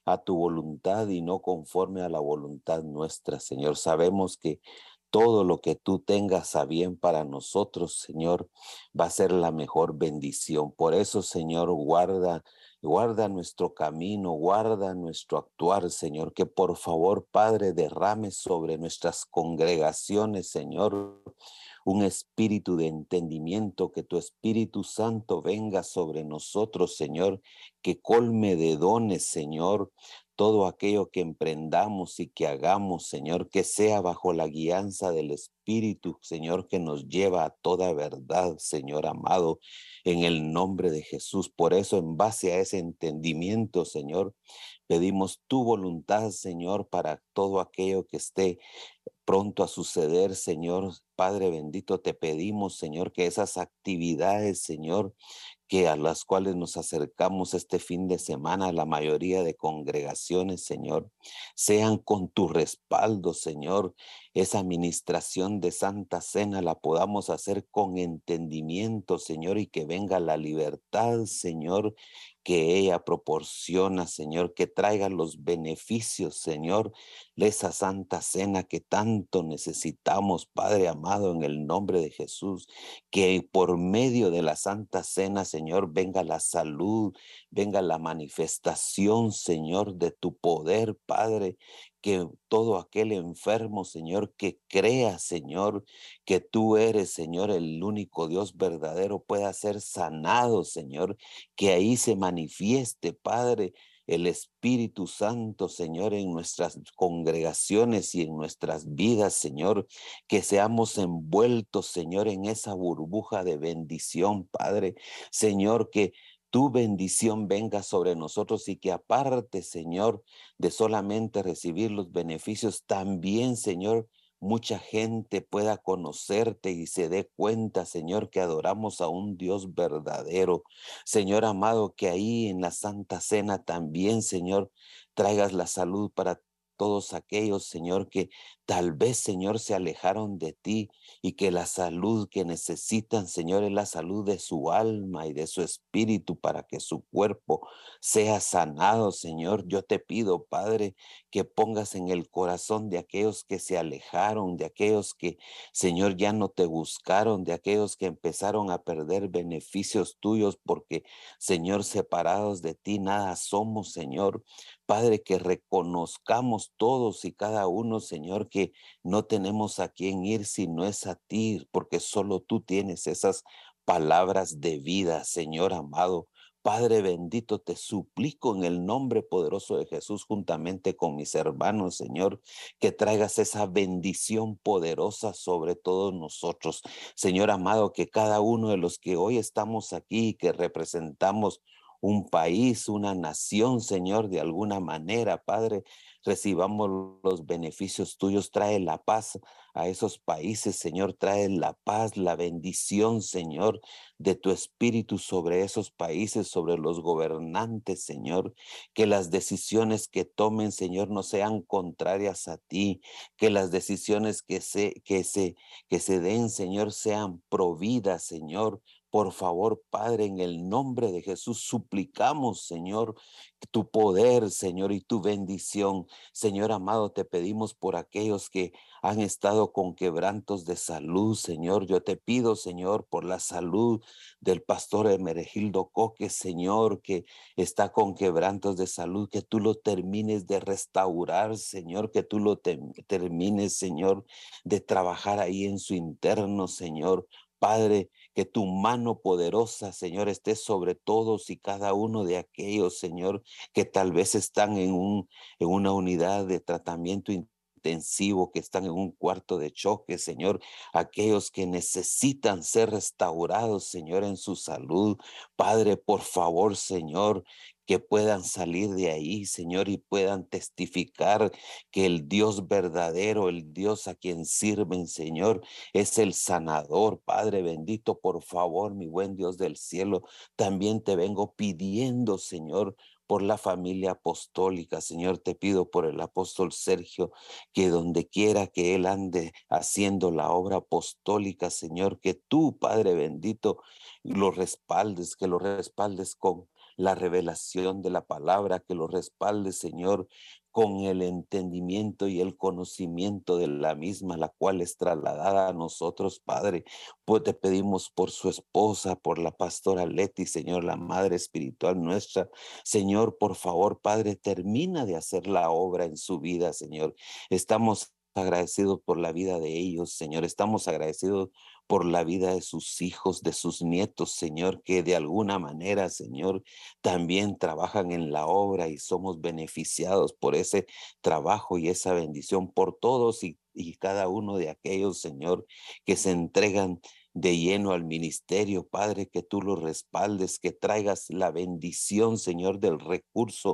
a tu voluntad y no conforme a la voluntad nuestra, Señor. Sabemos que todo lo que tú tengas a bien para nosotros, Señor, va a ser la mejor bendición. Por eso, Señor, guarda, guarda nuestro camino, guarda nuestro actuar, Señor. Que por favor, Padre, derrame sobre nuestras congregaciones, Señor, un espíritu de entendimiento, que tu Espíritu Santo venga sobre nosotros, Señor, que colme de dones, Señor, todo aquello que emprendamos y que hagamos, Señor, que sea bajo la guianza del Espíritu, Señor, que nos lleva a toda verdad, Señor amado, en el nombre de Jesús. Por eso, en base a ese entendimiento, Señor, pedimos tu voluntad, Señor, para todo aquello que esté pronto a suceder, Señor. Padre bendito, te pedimos, Señor, que esas actividades, Señor, que a las cuales nos acercamos este fin de semana, la mayoría de congregaciones, Señor, sean con tu respaldo, Señor. Esa administración de Santa Cena la podamos hacer con entendimiento, Señor, y que venga la libertad, Señor, que ella proporciona, Señor, que traiga los beneficios, Señor, de esa Santa Cena que tanto necesitamos, Padre amado, en el nombre de Jesús. Que por medio de la Santa Cena, Señor, venga la salud, venga la manifestación, Señor, de tu poder, Padre. Que todo aquel enfermo, Señor, que crea, Señor, que tú eres, Señor, el único Dios verdadero, pueda ser sanado, Señor. Que ahí se manifieste, Padre, el Espíritu Santo, Señor, en nuestras congregaciones y en nuestras vidas, Señor. Que seamos envueltos, Señor, en esa burbuja de bendición, Padre. Señor, que tu bendición venga sobre nosotros y que aparte, Señor, de solamente recibir los beneficios, también, Señor, mucha gente pueda conocerte y se dé cuenta, Señor, que adoramos a un Dios verdadero. Señor amado, que ahí en la Santa Cena también, Señor, traigas la salud para todos aquellos, Señor, que tal vez, Señor, se alejaron de ti y que la salud que necesitan, Señor, es la salud de su alma y de su espíritu para que su cuerpo sea sanado, Señor. Yo te pido, Padre, que pongas en el corazón de aquellos que se alejaron, de aquellos que, Señor, ya no te buscaron, de aquellos que empezaron a perder beneficios tuyos porque, Señor, separados de ti nada somos, Señor. Padre, que reconozcamos todos y cada uno, Señor, que no tenemos a quién ir si no es a ti, porque solo tú tienes esas palabras de vida, Señor amado. Padre bendito, te suplico en el nombre poderoso de Jesús, juntamente con mis hermanos, Señor, que traigas esa bendición poderosa sobre todos nosotros. Señor amado, que cada uno de los que hoy estamos aquí, que representamos un país, una nación, Señor, de alguna manera, Padre, recibamos los beneficios tuyos. Trae la paz a esos países, Señor, trae la paz, la bendición, Señor, de tu espíritu sobre esos países, sobre los gobernantes, Señor. Que las decisiones que tomen, Señor, no sean contrarias a ti, que las decisiones que se, que se, que se den, Señor, sean providas, Señor. Por favor, Padre, en el nombre de Jesús, suplicamos, Señor, tu poder, Señor, y tu bendición. Señor amado, te pedimos por aquellos que han estado con quebrantos de salud, Señor. Yo te pido, Señor, por la salud del pastor Hermenegildo Coque, Señor, que está con quebrantos de salud, que tú lo termines de restaurar, Señor, que tú lo te termines, Señor, de trabajar ahí en su interno, Señor. Padre, que tu mano poderosa, Señor, esté sobre todos y cada uno de aquellos, Señor, que tal vez están en, un, en una unidad de tratamiento intensivo, que están en un cuarto de choque, Señor, aquellos que necesitan ser restaurados, Señor, en su salud. Padre, por favor, Señor, que puedan salir de ahí, Señor, y puedan testificar que el Dios verdadero, el Dios a quien sirven, Señor, es el sanador. Padre bendito, por favor, mi buen Dios del cielo, también te vengo pidiendo, Señor, por la familia apostólica, Señor, te pido por el apóstol Sergio, que donde quiera que él ande haciendo la obra apostólica, Señor, que tú, Padre bendito, lo respaldes, que lo respaldes con la revelación de la palabra, que lo respaldes, Señor, con el entendimiento y el conocimiento de la misma, la cual es trasladada a nosotros, Padre. Pues te pedimos por su esposa, por la pastora Leti, Señor, la madre espiritual nuestra. Señor, por favor, Padre, termina de hacer la obra en su vida, Señor. Estamos agradecidos por la vida de ellos, Señor. Estamos agradecidos por la vida de sus hijos, de sus nietos, Señor, que de alguna manera, Señor, también trabajan en la obra y somos beneficiados por ese trabajo y esa bendición, por todos y, y cada uno de aquellos, Señor, que se entregan de lleno al ministerio, Padre, que tú los respaldes, que traigas la bendición, Señor, del recurso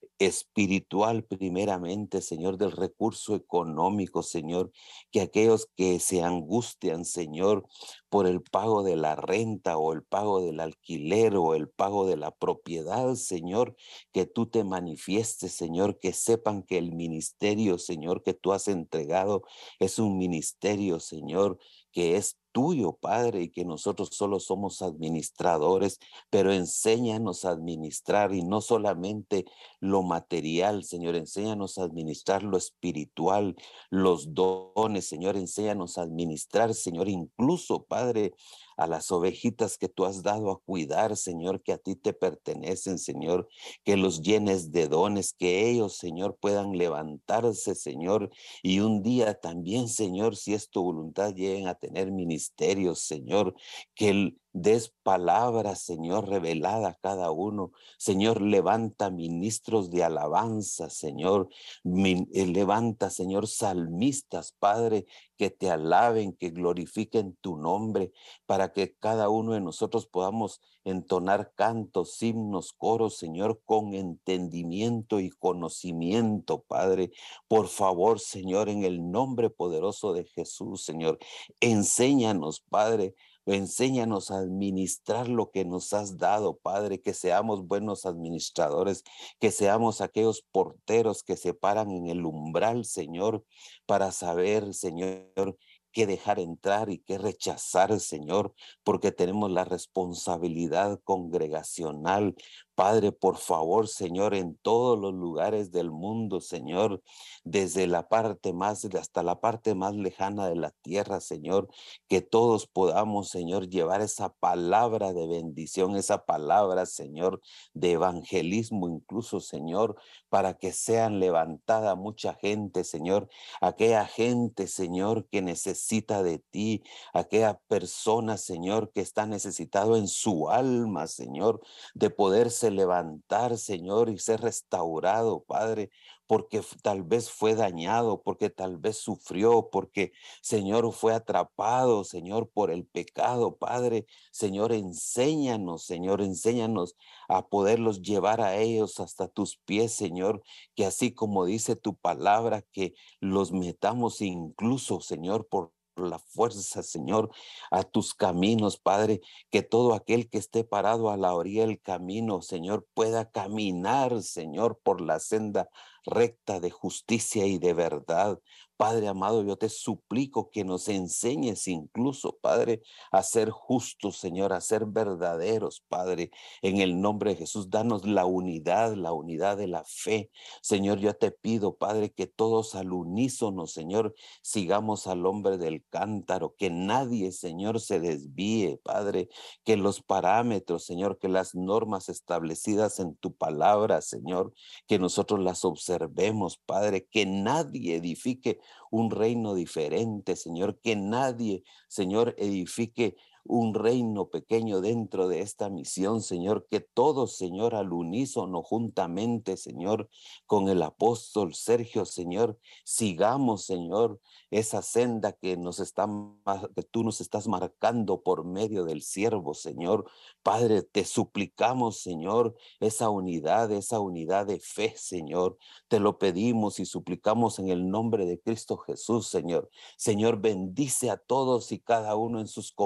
espiritual primeramente, Señor, del recurso económico, Señor, que aquellos que se angustian, Señor, por el pago de la renta o el pago del alquiler o el pago de la propiedad, Señor, que tú te manifiestes, Señor, que sepan que el ministerio, Señor, que tú has entregado es un ministerio, Señor, que es tuyo, Padre, y que nosotros solo somos administradores, pero enséñanos a administrar y no solamente lo material, Señor, enséñanos a administrar lo espiritual, los dones, Señor, enséñanos a administrar, Señor, incluso, Padre, a las ovejitas que tú has dado a cuidar, Señor, que a ti te pertenecen, Señor, que los llenes de dones, que ellos, Señor, puedan levantarse, Señor, y un día también, Señor, si es tu voluntad, lleguen a tener ministerios, Señor, que el des palabras, Señor, revelada a cada uno. Señor, levanta ministros de alabanza, Señor. Min, eh, levanta, Señor, salmistas, Padre, que te alaben, que glorifiquen tu nombre, para que cada uno de nosotros podamos entonar cantos, himnos, coros, Señor, con entendimiento y conocimiento, Padre. Por favor, Señor, en el nombre poderoso de Jesús, Señor, enséñanos, Padre, enséñanos a administrar lo que nos has dado, Padre, que seamos buenos administradores, que seamos aquellos porteros que se paran en el umbral, Señor, para saber, Señor, qué dejar entrar y qué rechazar, Señor, porque tenemos la responsabilidad congregacional. Padre, por favor, Señor, en todos los lugares del mundo, Señor, desde la parte más, hasta la parte más lejana de la tierra, Señor, que todos podamos, Señor, llevar esa palabra de bendición, esa palabra, Señor, de evangelismo incluso, Señor, para que sean levantada mucha gente, Señor, aquella gente, Señor, que necesita de ti, aquella persona, Señor, que está necesitado en su alma, Señor, de poderse levantar, Señor, y ser restaurado, Padre, porque tal vez fue dañado, porque tal vez sufrió, porque, Señor, fue atrapado, Señor, por el pecado, Padre. Señor, enséñanos, Señor, enséñanos a poderlos llevar a ellos hasta tus pies, Señor, que así como dice tu palabra, que los metamos incluso, Señor, por la fuerza, Señor, a tus caminos, Padre, que todo aquel que esté parado a la orilla del camino, Señor, pueda caminar, Señor, por la senda recta de justicia y de verdad. Padre amado, yo te suplico que nos enseñes incluso, Padre, a ser justos, Señor, a ser verdaderos, Padre. En el nombre de Jesús, danos la unidad, la unidad de la fe. Señor, yo te pido, Padre, que todos al unísono, Señor, sigamos al hombre del cántaro, que nadie, Señor, se desvíe, Padre, que los parámetros, Señor, que las normas establecidas en tu palabra, Señor, que nosotros las observemos, Padre, que nadie edifique un reino diferente, Señor, que nadie, Señor, edifique un reino pequeño dentro de esta misión, Señor, que todos, Señor, al unísono, juntamente, Señor, con el apóstol Sergio, Señor, sigamos, Señor, esa senda que nos está, que tú nos estás marcando por medio del siervo, Señor. Padre, te suplicamos, Señor, esa unidad, esa unidad de fe, Señor. Te lo pedimos y suplicamos en el nombre de Cristo Jesús, Señor. Señor, bendice a todos y cada uno en sus congregaciones,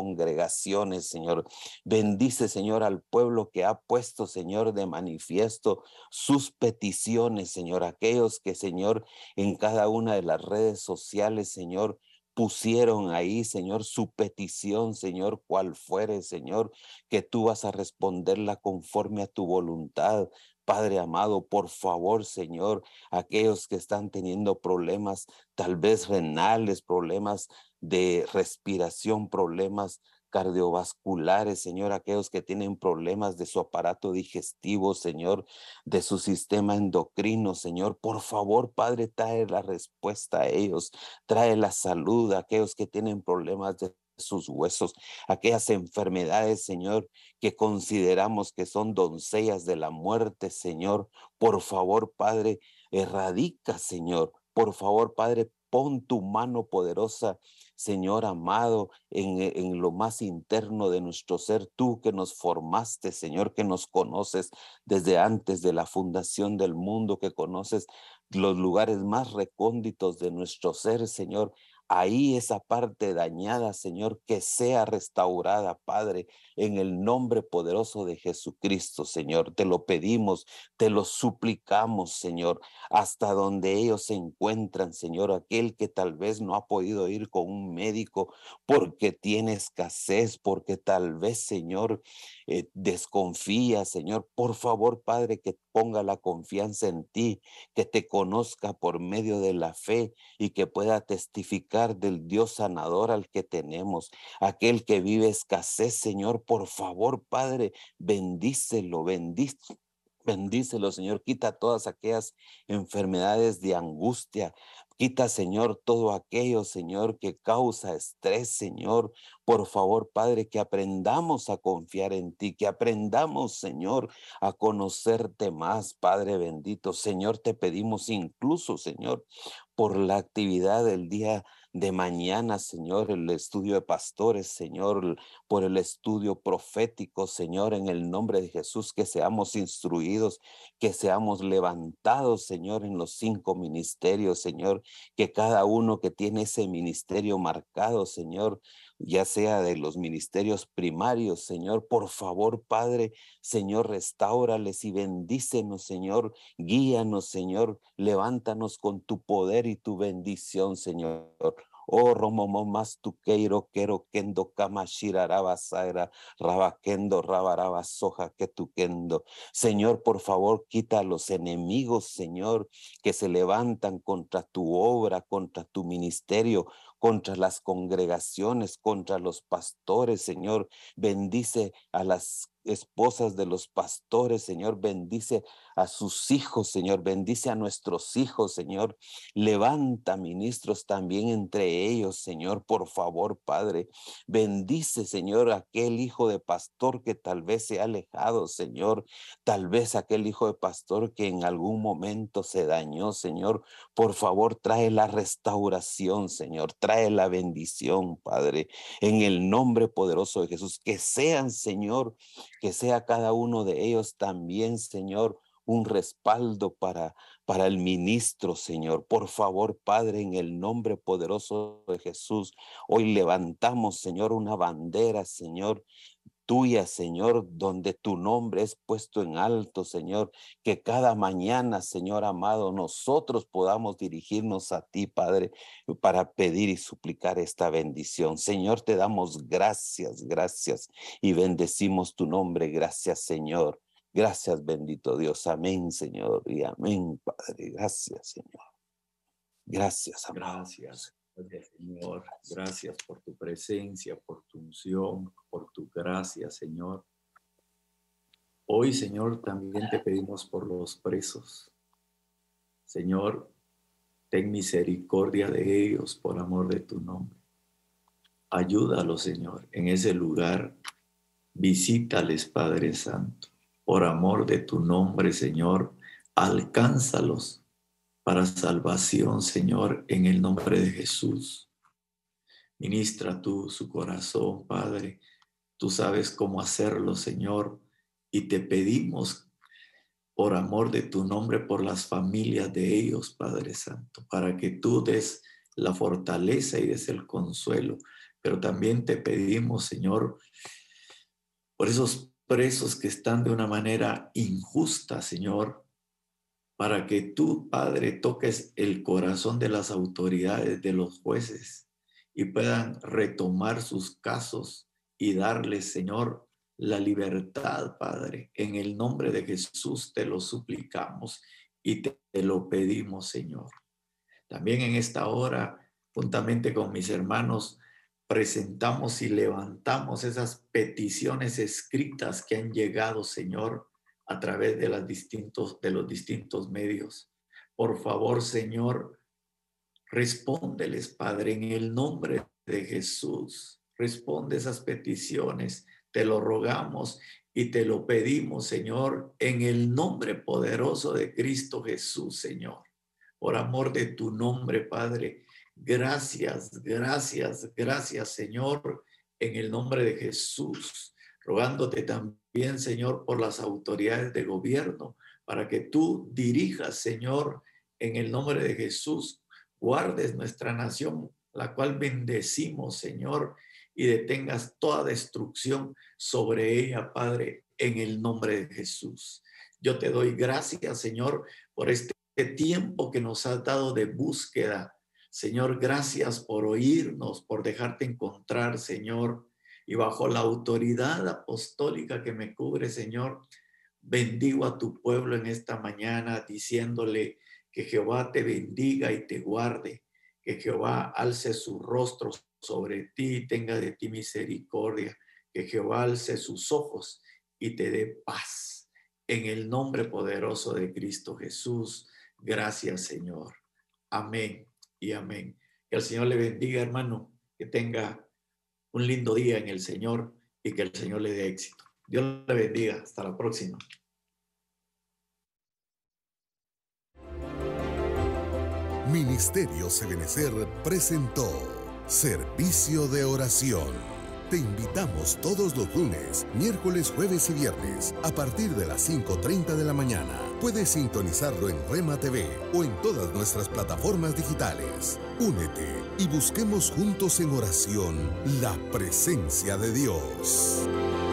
congregaciones, Señor. Bendice, Señor, al pueblo que ha puesto, Señor, de manifiesto sus peticiones, Señor. Aquellos que, Señor, en cada una de las redes sociales, Señor, pusieron ahí, Señor, su petición, Señor, cual fuere, Señor, que tú vas a responderla conforme a tu voluntad. Padre amado, por favor, Señor, aquellos que están teniendo problemas, tal vez renales, problemas de respiración, problemas cardiovasculares, Señor, aquellos que tienen problemas de su aparato digestivo, Señor, de su sistema endocrino, Señor, por favor, Padre, trae la respuesta a ellos, trae la salud a aquellos que tienen problemas de sus huesos, aquellas enfermedades, Señor, que consideramos que son doncellas de la muerte, Señor, por favor, Padre, erradica, Señor, por favor, Padre, pon tu mano poderosa, Señor amado, en, en lo más interno de nuestro ser, tú que nos formaste, Señor, que nos conoces desde antes de la fundación del mundo, que conoces los lugares más recónditos de nuestro ser, Señor. Ahí esa parte dañada, Señor, que sea restaurada, Padre, en el nombre poderoso de Jesucristo, Señor. Te lo pedimos, te lo suplicamos, Señor, hasta donde ellos se encuentran, Señor. Aquel que tal vez no ha podido ir con un médico porque tiene escasez, porque tal vez, Señor, eh, desconfía, Señor. Por favor, Padre, que ponga la confianza en ti, que te conozca por medio de la fe y que pueda testificar del Dios sanador al que tenemos. Aquel que vive escasez, Señor, por favor, Padre, bendícelo, bendícelo. Bendícelo, Señor, quita todas aquellas enfermedades de angustia. Quita, Señor, todo aquello, Señor, que causa estrés, Señor. Por favor, Padre, que aprendamos a confiar en ti, que aprendamos, Señor, a conocerte más, Padre bendito. Señor, te pedimos incluso, Señor, por la actividad del día de mañana, Señor, el estudio de pastores, Señor, por el estudio profético, Señor, en el nombre de Jesús, que seamos instruidos, que seamos levantados, Señor, en los cinco ministerios, Señor, que cada uno que tiene ese ministerio marcado, Señor, ya sea de los ministerios primarios, Señor, por favor, Padre, Señor, restáurales y bendícenos, Señor, guíanos, Señor, levántanos con tu poder y tu bendición, Señor. Oh, romomo más tu queiro, quero kendo kamashiraraba saira, rabakendo, rabaraba soja que tu kendo. Señor, por favor, quita a los enemigos, Señor, que se levantan contra tu obra, contra tu ministerio, contra las congregaciones, contra los pastores, Señor. Bendice a las esposas de los pastores, Señor. Bendice a sus hijos, Señor. Bendice a nuestros hijos, Señor. Levanta ministros también entre ellos, Señor. Por favor, Padre. Bendice, Señor, aquel hijo de pastor que tal vez se ha alejado, Señor. Tal vez aquel hijo de pastor que en algún momento se dañó, Señor. Por favor, trae la restauración, Señor. Trae la bendición, Padre. En el nombre poderoso de Jesús. Que sean, Señor, que sea cada uno de ellos también, Señor, un respaldo para, para el ministro, Señor. Por favor, Padre, en el nombre poderoso de Jesús, hoy levantamos, Señor, una bandera, Señor, tuya, Señor, donde tu nombre es puesto en alto, Señor, que cada mañana, Señor amado, nosotros podamos dirigirnos a ti, Padre, para pedir y suplicar esta bendición. Señor, te damos gracias, gracias y bendecimos tu nombre. Gracias, Señor. Gracias, bendito Dios. Amén, Señor, y amén, Padre. Gracias, Señor. Gracias, amado. Gracias. Gracias, Señor. Gracias por tu presencia, por tu unción, por tu gracia, Señor. Hoy, Señor, también te pedimos por los presos. Señor, ten misericordia de ellos por amor de tu nombre. Ayúdalos, Señor, en ese lugar. Visítales, Padre Santo. Por amor de tu nombre, Señor, alcánzalos para salvación, Señor, en el nombre de Jesús. Ministra tú su corazón, Padre. Tú sabes cómo hacerlo, Señor, y te pedimos por amor de tu nombre, por las familias de ellos, Padre Santo, para que tú des la fortaleza y des el consuelo, pero también te pedimos, Señor, por esos presos que están de una manera injusta, Señor, para que tú, Padre, toques el corazón de las autoridades, de los jueces, y puedan retomar sus casos y darles, Señor, la libertad, Padre. En el nombre de Jesús te lo suplicamos y te, te lo pedimos, Señor. También en esta hora, juntamente con mis hermanos, presentamos y levantamos esas peticiones escritas que han llegado, Señor, a través de, las distintos, de los distintos medios. Por favor, Señor, respóndeles, Padre, en el nombre de Jesús. Responde esas peticiones, te lo rogamos y te lo pedimos, Señor, en el nombre poderoso de Cristo Jesús, Señor. Por amor de tu nombre, Padre, gracias, gracias, gracias, Señor, en el nombre de Jesús. Rogándote también, Señor, por las autoridades de gobierno, para que tú dirijas, Señor, en el nombre de Jesús, guardes nuestra nación, la cual bendecimos, Señor, y detengas toda destrucción sobre ella, Padre, en el nombre de Jesús. Yo te doy gracias, Señor, por este tiempo que nos has dado de búsqueda. Señor, gracias por oírnos, por dejarte encontrar, Señor. Y bajo la autoridad apostólica que me cubre, Señor, bendigo a tu pueblo en esta mañana, diciéndole que Jehová te bendiga y te guarde, que Jehová alce su rostro sobre ti y tenga de ti misericordia, que Jehová alce sus ojos y te dé paz. En el nombre poderoso de Cristo Jesús, gracias, Señor. Amén y amén. Que el Señor le bendiga, hermano, que tenga un lindo día en el Señor y que el Señor le dé éxito. Dios le bendiga. Hasta la próxima. Ministerio Sebenecer presentó Servicio de Oración. Te invitamos todos los lunes, miércoles, jueves y viernes a partir de las cinco treinta de la mañana. Puedes sintonizarlo en Rema T V o en todas nuestras plataformas digitales. Únete y busquemos juntos en oración la presencia de Dios.